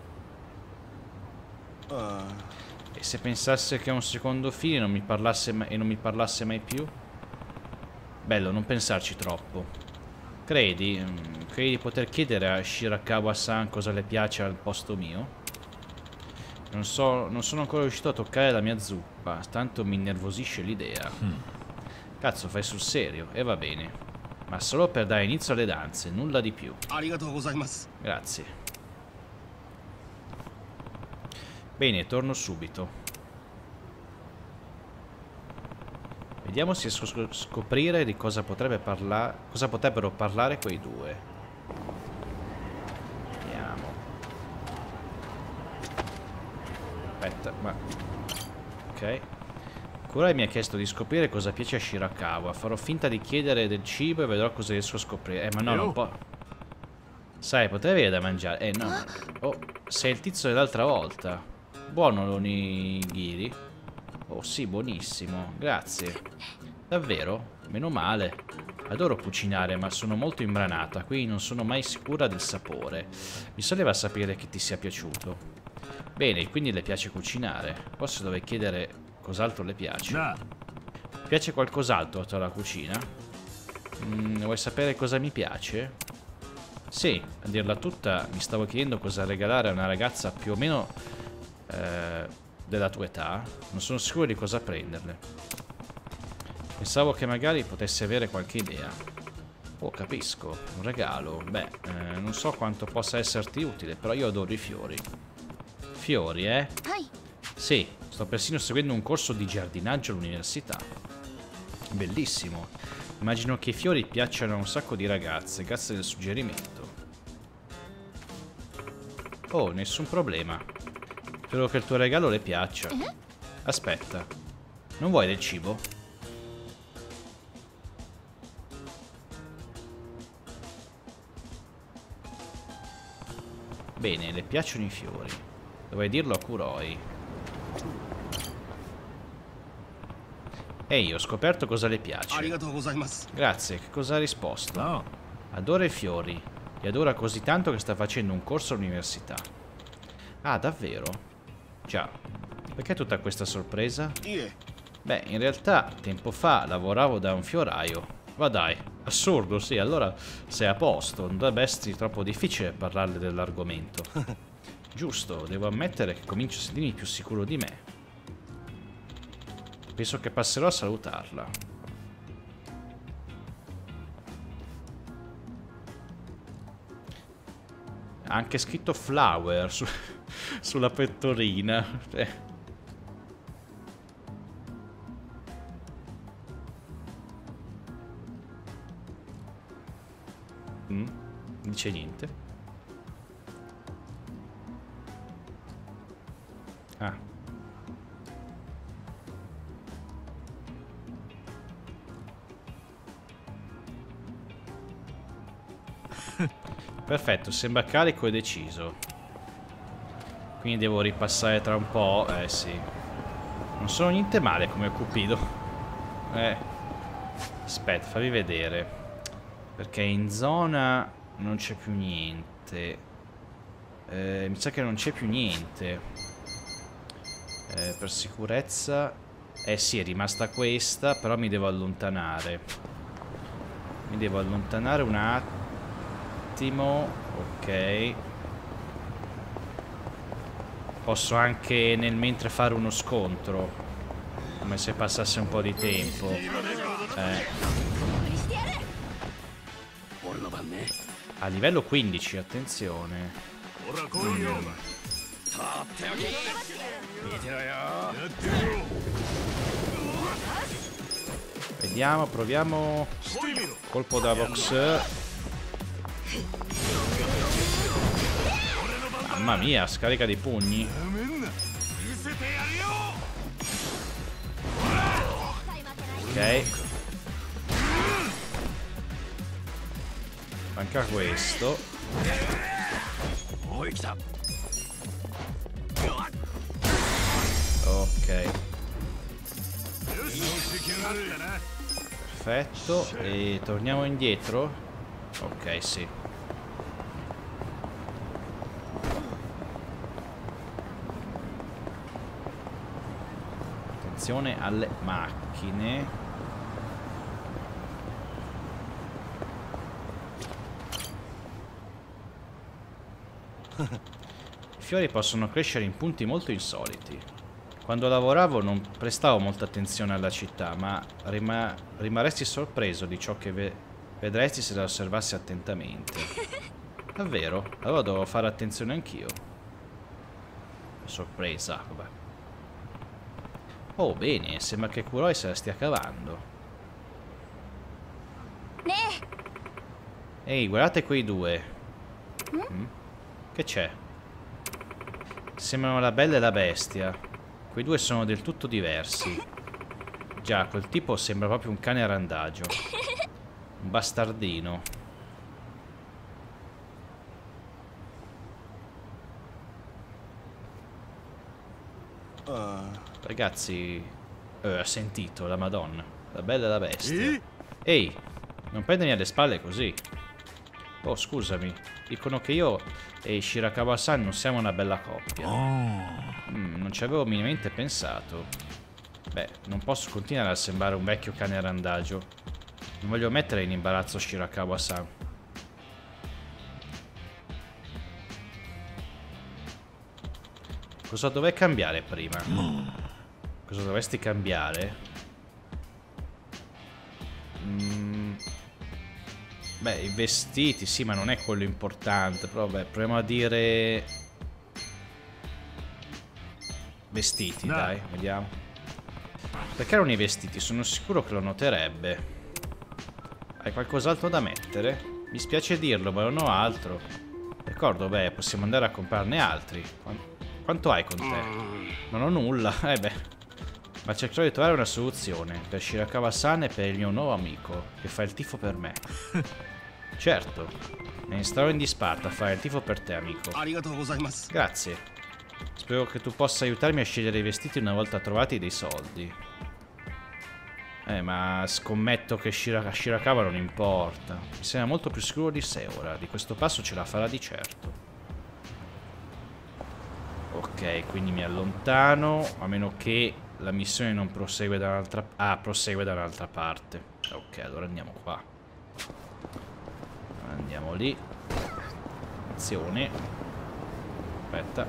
Speaker 9: Uh...
Speaker 1: E se pensasse che ha un secondo figlio e non mi parlasse, ma e non mi parlasse mai più? Bello, non pensarci troppo. Credi? Mm, credi di poter chiedere a Shirakawa-san cosa le piace al posto mio? Non so, non sono ancora riuscito a toccare la mia zuppa, tanto mi innervosisce l'idea.
Speaker 2: Mm.
Speaker 1: Cazzo, fai sul serio? E va bene. Ma solo per dare inizio alle danze, nulla di più. Grazie. Bene, torno subito. Vediamo se riesco a scoprire di cosa potrebbe parlare, cosa potrebbero parlare quei due. Vediamo. Aspetta, ma... ok. Kurai mi ha chiesto di scoprire cosa piace a Shirakawa. Farò finta di chiedere del cibo e vedrò cosa riesco a scoprire. Eh, ma no, non può... Sai, potrei avere da mangiare. Eh, no. Oh, sei il tizio dell'altra volta. Buono l'onigiri. Oh sì, buonissimo, grazie. Davvero? Meno male. Adoro cucinare, ma sono molto imbranata, quindi non sono mai sicura del sapore. Mi solleva sapere che ti sia piaciuto. Bene, quindi le piace cucinare. Posso dove chiedere cos'altro le piace?
Speaker 2: No.
Speaker 1: Piace qualcos'altro tra la cucina? Mm, vuoi sapere cosa mi piace? Sì, a dirla tutta, mi stavo chiedendo cosa regalare a una ragazza più o meno... Eh, della tua età. Non sono sicuro di cosa prenderle. Pensavo che magari potessi avere qualche idea. Oh, capisco. Un regalo. Beh, eh, non so quanto possa esserti utile, però io adoro i fiori. Fiori, eh? Sì, sto persino seguendo un corso di giardinaggio all'università. Bellissimo. Immagino che i fiori piacciono a un sacco di ragazze, grazie del suggerimento. Oh, nessun problema. Spero che il tuo regalo le piaccia. Aspetta, non vuoi del cibo? Bene, le piacciono i fiori. Dovrei dirlo a Kuroi. Ehi, ho scoperto cosa le piace. Grazie, che cosa ha risposto?
Speaker 2: No.
Speaker 1: Adora i fiori. Li adora così tanto che sta facendo un corso all'università. Ah, davvero? Già, perché tutta questa sorpresa? Beh, in realtà, tempo fa lavoravo da un fioraio. Ma dai, assurdo, sì, allora sei a posto. Non dovrebbe essere troppo difficile parlarle dell'argomento. Giusto, devo ammettere che comincio a sentirmi più sicuro di me. Penso che passerò a salutarla. Ha anche scritto flower su... sulla pettorina. Eh. Mm, non dice niente. Ah. Perfetto, sembra carico e deciso. Quindi devo ripassare tra un po'. Eh sì. Non sono niente male come Cupido. Eh. Aspetta, fammi vedere. Perché in zona non c'è più niente. Eh, mi sa che non c'è più niente. Eh, per sicurezza. Eh sì, è rimasta questa. Però mi devo allontanare. Mi devo allontanare un attimo. Ok. Posso anche nel mentre fare uno scontro. Come se passasse un po' di tempo. Eh. A livello quindici, attenzione. Mm. Vediamo, proviamo. Colpo da boxer. Mamma mia, scarica di pugni. Ok. Manca questo. Ok. Perfetto. E torniamo indietro. Ok, sì. Attenzione alle macchine. I fiori possono crescere in punti molto insoliti. Quando lavoravo non prestavo molta attenzione alla città, ma rima rimarresti sorpreso di ciò che ve vedresti se la osservassi attentamente. Davvero? Allora devo fare attenzione anch'io. Sorpresa, vabbè. Oh, bene, sembra che Kuroi se la stia cavando. Ehi, guardate quei due. Mm? Che c'è? Sembrano la bella e la bestia. Quei due sono del tutto diversi. Già, quel tipo sembra proprio un cane a randagio. Un bastardino.
Speaker 9: Uh.
Speaker 1: Ragazzi, eh, ho sentito la Madonna. La bella e la bestia. Ehi, non prendermi alle spalle così. Oh, scusami. Dicono che io e Shirakawa-san non siamo una bella coppia. Mm, non ci avevo minimamente pensato. Beh, non posso continuare a sembrare un vecchio cane a randagio. Non voglio mettere in imbarazzo Shirakawa-san. Cosa dovrei cambiare prima? Cosa dovresti cambiare? Mm. Beh, i vestiti, sì, ma non è quello importante. Però, beh, proviamo a dire... Vestiti, no. Dai, vediamo. Perché erano i vestiti? Sono sicuro che lo noterebbe. Hai qualcos'altro da mettere? Mi spiace dirlo, ma non ho altro. D'accordo, beh, possiamo andare a comprarne altri. Quanto hai con te? Non ho nulla, eh beh. Ma cercherò di trovare una soluzione per Shirakawa-san e per il mio nuovo amico, che fa il tifo per me. Certo, ne starò in disparte a fare il tifo per te, amico. Grazie. Spero che tu possa aiutarmi a scegliere i vestiti una volta trovati dei soldi. Eh, ma scommetto che Shira Shirakawa non importa. Mi sembra molto più sicuro di sé ora. Di questo passo ce la farà di certo. Ok, quindi mi allontano, a meno che la missione non prosegue da un'altra... Ah, prosegue da un'altra parte. Ok, allora andiamo qua. Andiamo lì. Azione. Aspetta.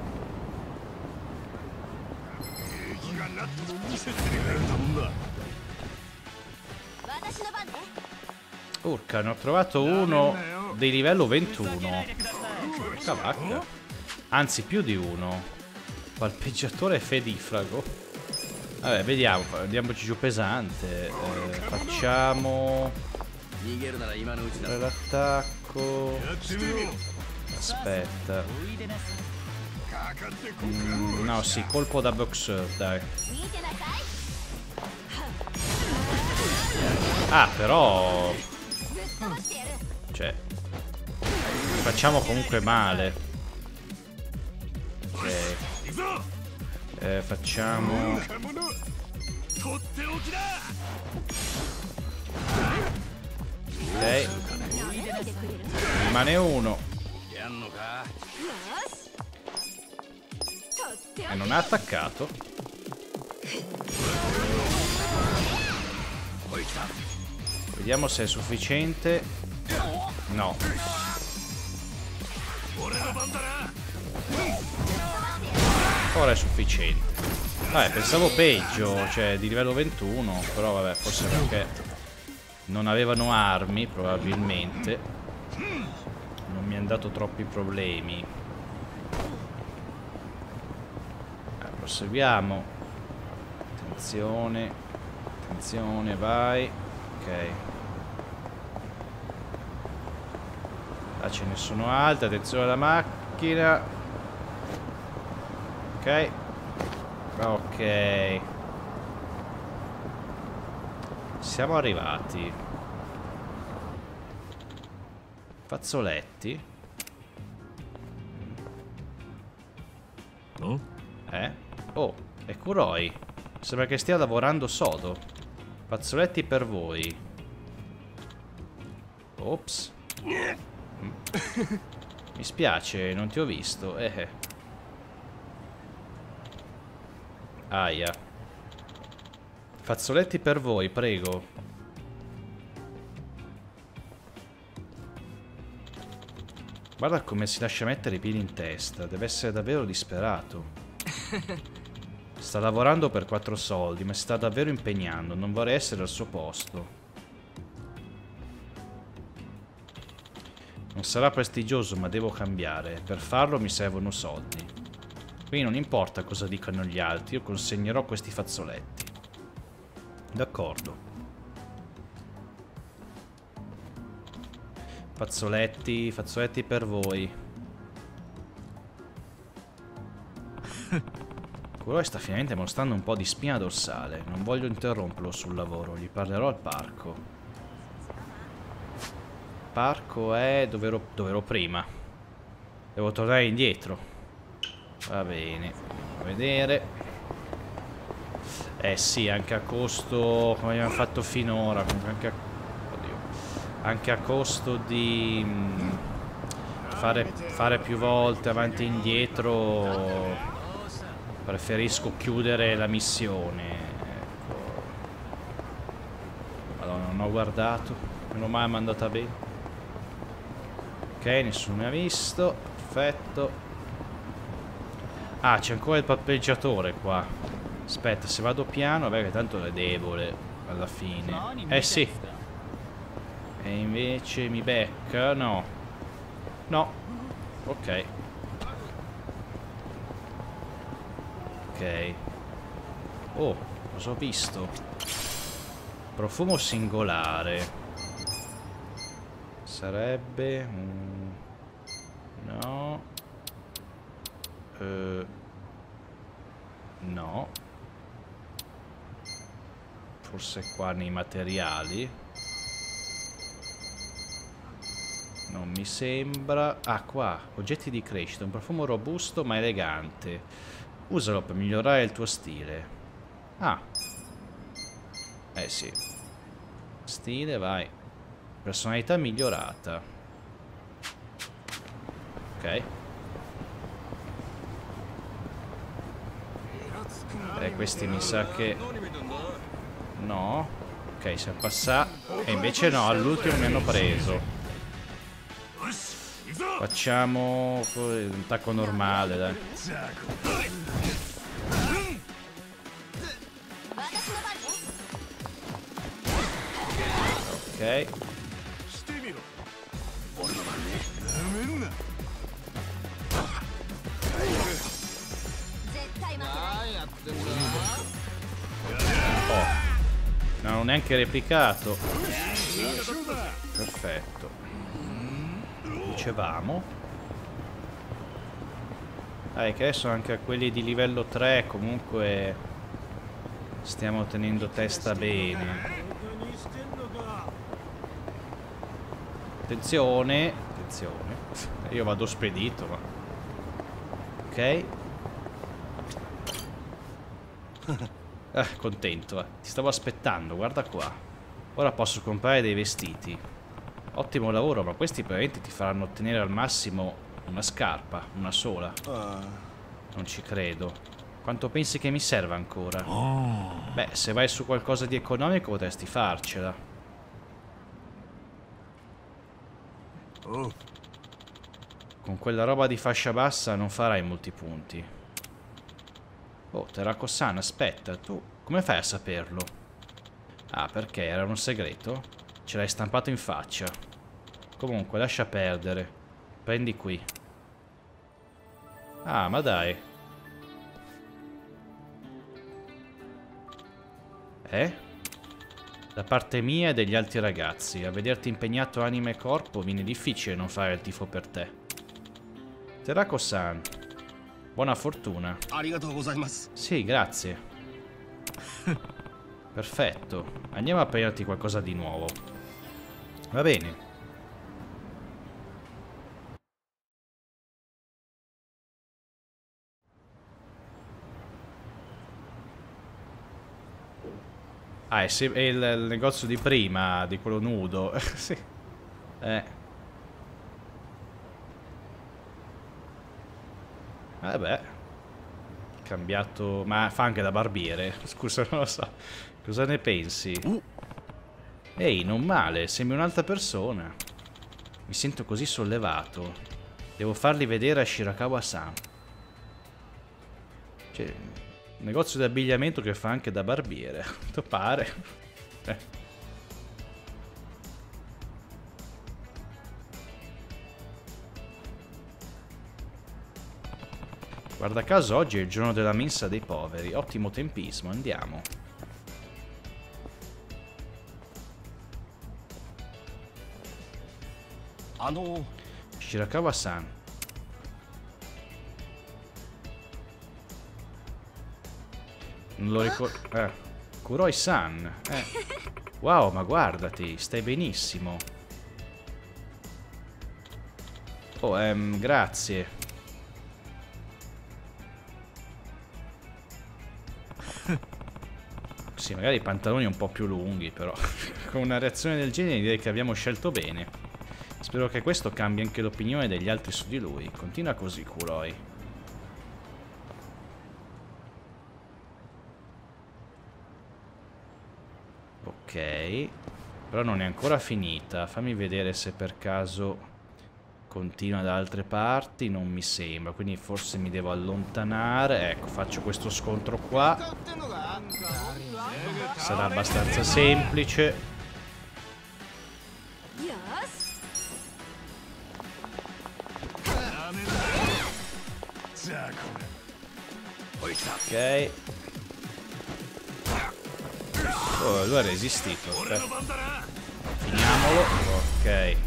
Speaker 1: Urca, ne ho trovato uno di livello ventuno. Cavacca. Anzi, più di uno. Palpeggiatore fedifrago. Vabbè, vediamo. Andiamoci giù pesante. Eh, facciamo... l'attacco. Aspetta. Mm, no, sì, colpo da boxer, dai. Ah, però... Cioè... facciamo comunque male. Ok. Eh, facciamo... Ok. Rimane uno. E non ha attaccato. Vediamo se è sufficiente. No. Ora è sufficiente. Vabbè, pensavo peggio, cioè di livello ventuno. Però vabbè, forse perché non avevano armi, probabilmente. Non mi hanno dato troppi problemi. Eh, proseguiamo. Attenzione. Attenzione, vai. Ok. Là ce ne sono altre. Attenzione alla macchina. Ok. Ok. Siamo arrivati. Fazzoletti.
Speaker 2: No?
Speaker 1: Eh? Oh, è Kuroi. Sembra che stia lavorando sodo. Fazzoletti per voi. Ops. Mi spiace, non ti ho visto. Eh. Aia. Fazzoletti per voi, prego. Guarda come si lascia mettere i piedi in testa. Deve essere davvero disperato. Sta lavorando per quattro soldi, ma si sta davvero impegnando. Non vorrei essere al suo posto. Non sarà prestigioso, ma devo cambiare. Per farlo mi servono soldi. Quindi non importa cosa dicano gli altri, io consegnerò questi fazzoletti. D'accordo. Fazzoletti, fazzoletti per voi. Kuroi sta finalmente mostrando un po' di spina dorsale. Non voglio interromperlo sul lavoro, gli parlerò al parco. Parco è dove ero, dove ero prima. Devo tornare indietro. Va bene, a vedere. Eh sì, anche a costo, come abbiamo fatto finora, comunque anche a, oddio, anche a costo di mh, fare, fare più volte avanti e indietro, preferisco chiudere la missione. Ecco. Allora, non ho guardato, meno male mi è andata bene. Ok, nessuno mi ha visto, perfetto. Ah, c'è ancora il palpeggiatore qua. Aspetta, se vado piano, vabbè che tanto è debole alla fine. Eh sì. E invece mi becca? No. No. Ok. Ok. Oh, cosa ho visto? Profumo singolare. Sarebbe un... No. Uh... No. Forse qua nei materiali. Non mi sembra. Ah, qua. Oggetti di crescita. Un profumo robusto ma elegante. Usalo per migliorare il tuo stile. Ah. Eh sì. Stile, vai. Personalità migliorata. Ok. Eh, questi mi sa che... No. Ok, siamo passati. E invece no, all'ultimo mi hanno preso. Facciamo un attacco normale, dai. Ok. Oh. Non ho neanche replicato. Perfetto. Dicevamo. Dai, che adesso anche a quelli di livello tre comunque stiamo tenendo testa bene. Attenzione. Attenzione. Io vado spedito, ma... Ok. Eh, contento, eh. Ti stavo aspettando, guarda qua. Ora posso comprare dei vestiti. Ottimo lavoro, ma questi probabilmente ti faranno ottenere al massimo una scarpa, una sola. Non ci credo. Quanto pensi che mi serva ancora? Beh, se vai su qualcosa di economico potresti farcela. Con quella roba di fascia bassa non farai molti punti. Oh, Terako-san, aspetta, tu come fai a saperlo? Ah, perché? Era un segreto? Ce l'hai stampato in faccia. Comunque, lascia perdere. Prendi qui. Ah, ma dai. Eh? Da parte mia e degli altri ragazzi, a vederti impegnato anima e corpo viene difficile non fare il tifo per te. Terako-san, buona fortuna. Sì, grazie. Perfetto. Andiamo a prenderti qualcosa di nuovo. Va bene. Ah, è, è il, il negozio di prima, di quello nudo. Sì. Eh. Vabbè. Cambiato... Ma fa anche da barbiere. Scusa, non lo so. Cosa ne pensi? Ehi, non male. Sembri un'altra persona. Mi sento così sollevato. Devo farli vedere a Shirakawa-san. Cioè... negozio di abbigliamento che fa anche da barbiere. Quanto pare. Eh. Guarda caso oggi è il giorno della mensa dei poveri. Ottimo tempismo, andiamo. Shirakawa-san. Non lo ricordo. Eh. Kuroi-san. Eh. Wow, ma guardati, stai benissimo. Oh, ehm, grazie. Sì, magari i pantaloni un po' più lunghi, però. Con una reazione del genere direi che abbiamo scelto bene. Spero che questo cambi anche l'opinione degli altri su di lui. Continua così, Kuroi. Ok, però non è ancora finita. Fammi vedere se per caso continua da altre parti. Non mi sembra, quindi forse mi devo allontanare. Ecco, faccio questo scontro qua. Sarà abbastanza semplice. Ok. Oh, lui ha resistito. Aspetta. Finiamolo. Ok.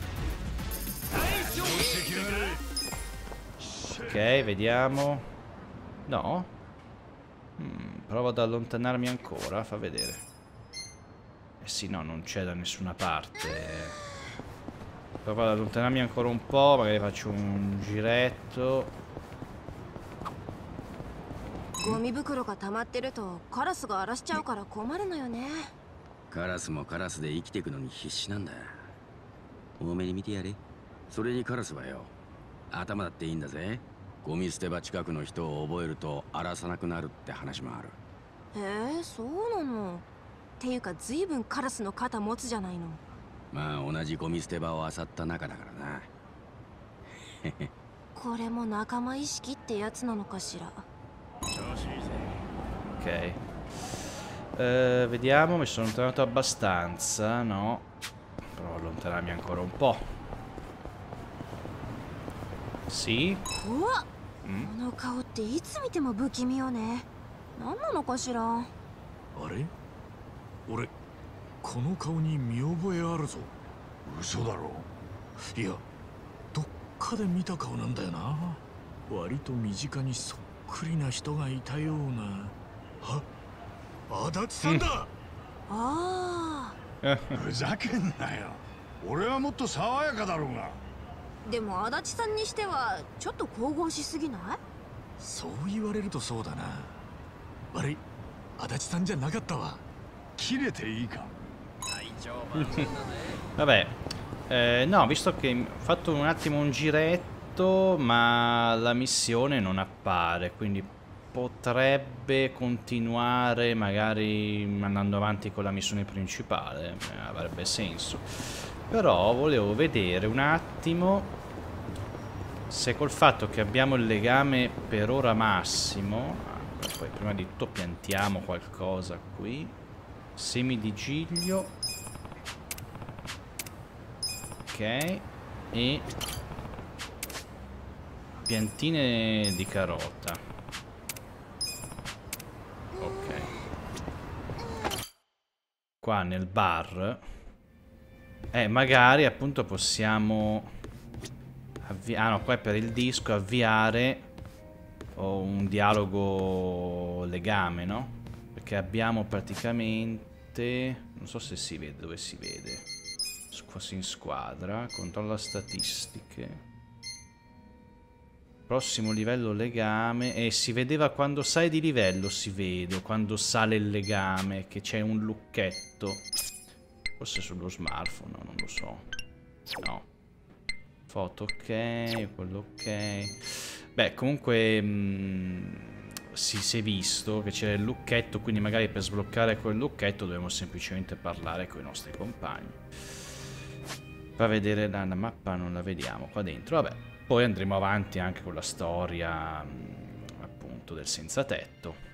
Speaker 1: Ok, vediamo. No? Hmm, provo ad allontanarmi ancora. Fa vedere. Eh sì, no, non c'è da nessuna parte. Provo ad allontanarmi ancora un po'. Magari faccio un giretto.
Speaker 3: ゴミ袋が溜まってるとカラスが荒らしちゃうから困るのよね。
Speaker 11: カラスもカラスで生きていくのに必死なんだ。多めに見てやれ。それにカラスはよ、頭だっていいんだぜ。ゴミ捨て場近くの人を覚えると荒らさなくなるって話もある。
Speaker 3: へえ、そうなの。っていうか随分カラスの肩持つじゃないの。
Speaker 11: まあ同じゴミ捨て場を漁った仲だからな。
Speaker 3: これも仲間意識ってやつなのかしら。
Speaker 1: Ok. Uh, vediamo, mi sono allontanato abbastanza, no? Provo a allontanarmi ancora un po'. Sì? Mm?
Speaker 3: この顔っていつ見ても不気味よね。何なのかしら。
Speaker 2: あれ？俺この顔に見覚えあるぞ。
Speaker 6: 嘘だろ。
Speaker 2: いや、どっかで見た顔なんだよな。割と身近にそっくりな人がいたような。あ、足立さんだ。
Speaker 3: あ
Speaker 6: あ。ふざけんなよ。俺はもっと爽やかだろうが。
Speaker 3: でも足立さんにしてはちょっと神々しすぎない？
Speaker 2: そう言われるとそうだな。 悪い、足立さんじゃなかったわ。
Speaker 6: 切れていいか。
Speaker 1: Vabbè, eh, no, visto che ho fatto un attimo un giretto, ma la missione non appare, quindi potrebbe continuare magari andando avanti con la missione principale, eh, avrebbe senso. Però volevo vedere un attimo se col fatto che abbiamo il legame per ora massimo, ah, poi prima di tutto piantiamo qualcosa qui, semi di giglio, ok, e piantine di carota, ok. Qua nel bar, eh, magari appunto possiamo avviare, ah no, qua è per il disco, avviare o un dialogo legame, no? Perché abbiamo praticamente, non so se si vede, dove si vede, quasi in squadra, controlla statistiche, prossimo livello legame, e si vedeva quando sale di livello, si vede quando sale il legame che c'è un lucchetto, forse sullo smartphone, non lo so, no, foto ok, quello ok, beh comunque mh, si, si è visto che c'era il lucchetto, quindi magari per sbloccare quel lucchetto dobbiamo semplicemente parlare con i nostri compagni. Fa vedere la, la mappa, non la vediamo qua dentro, vabbè, poi andremo avanti anche con la storia mh, appunto del senza tetto.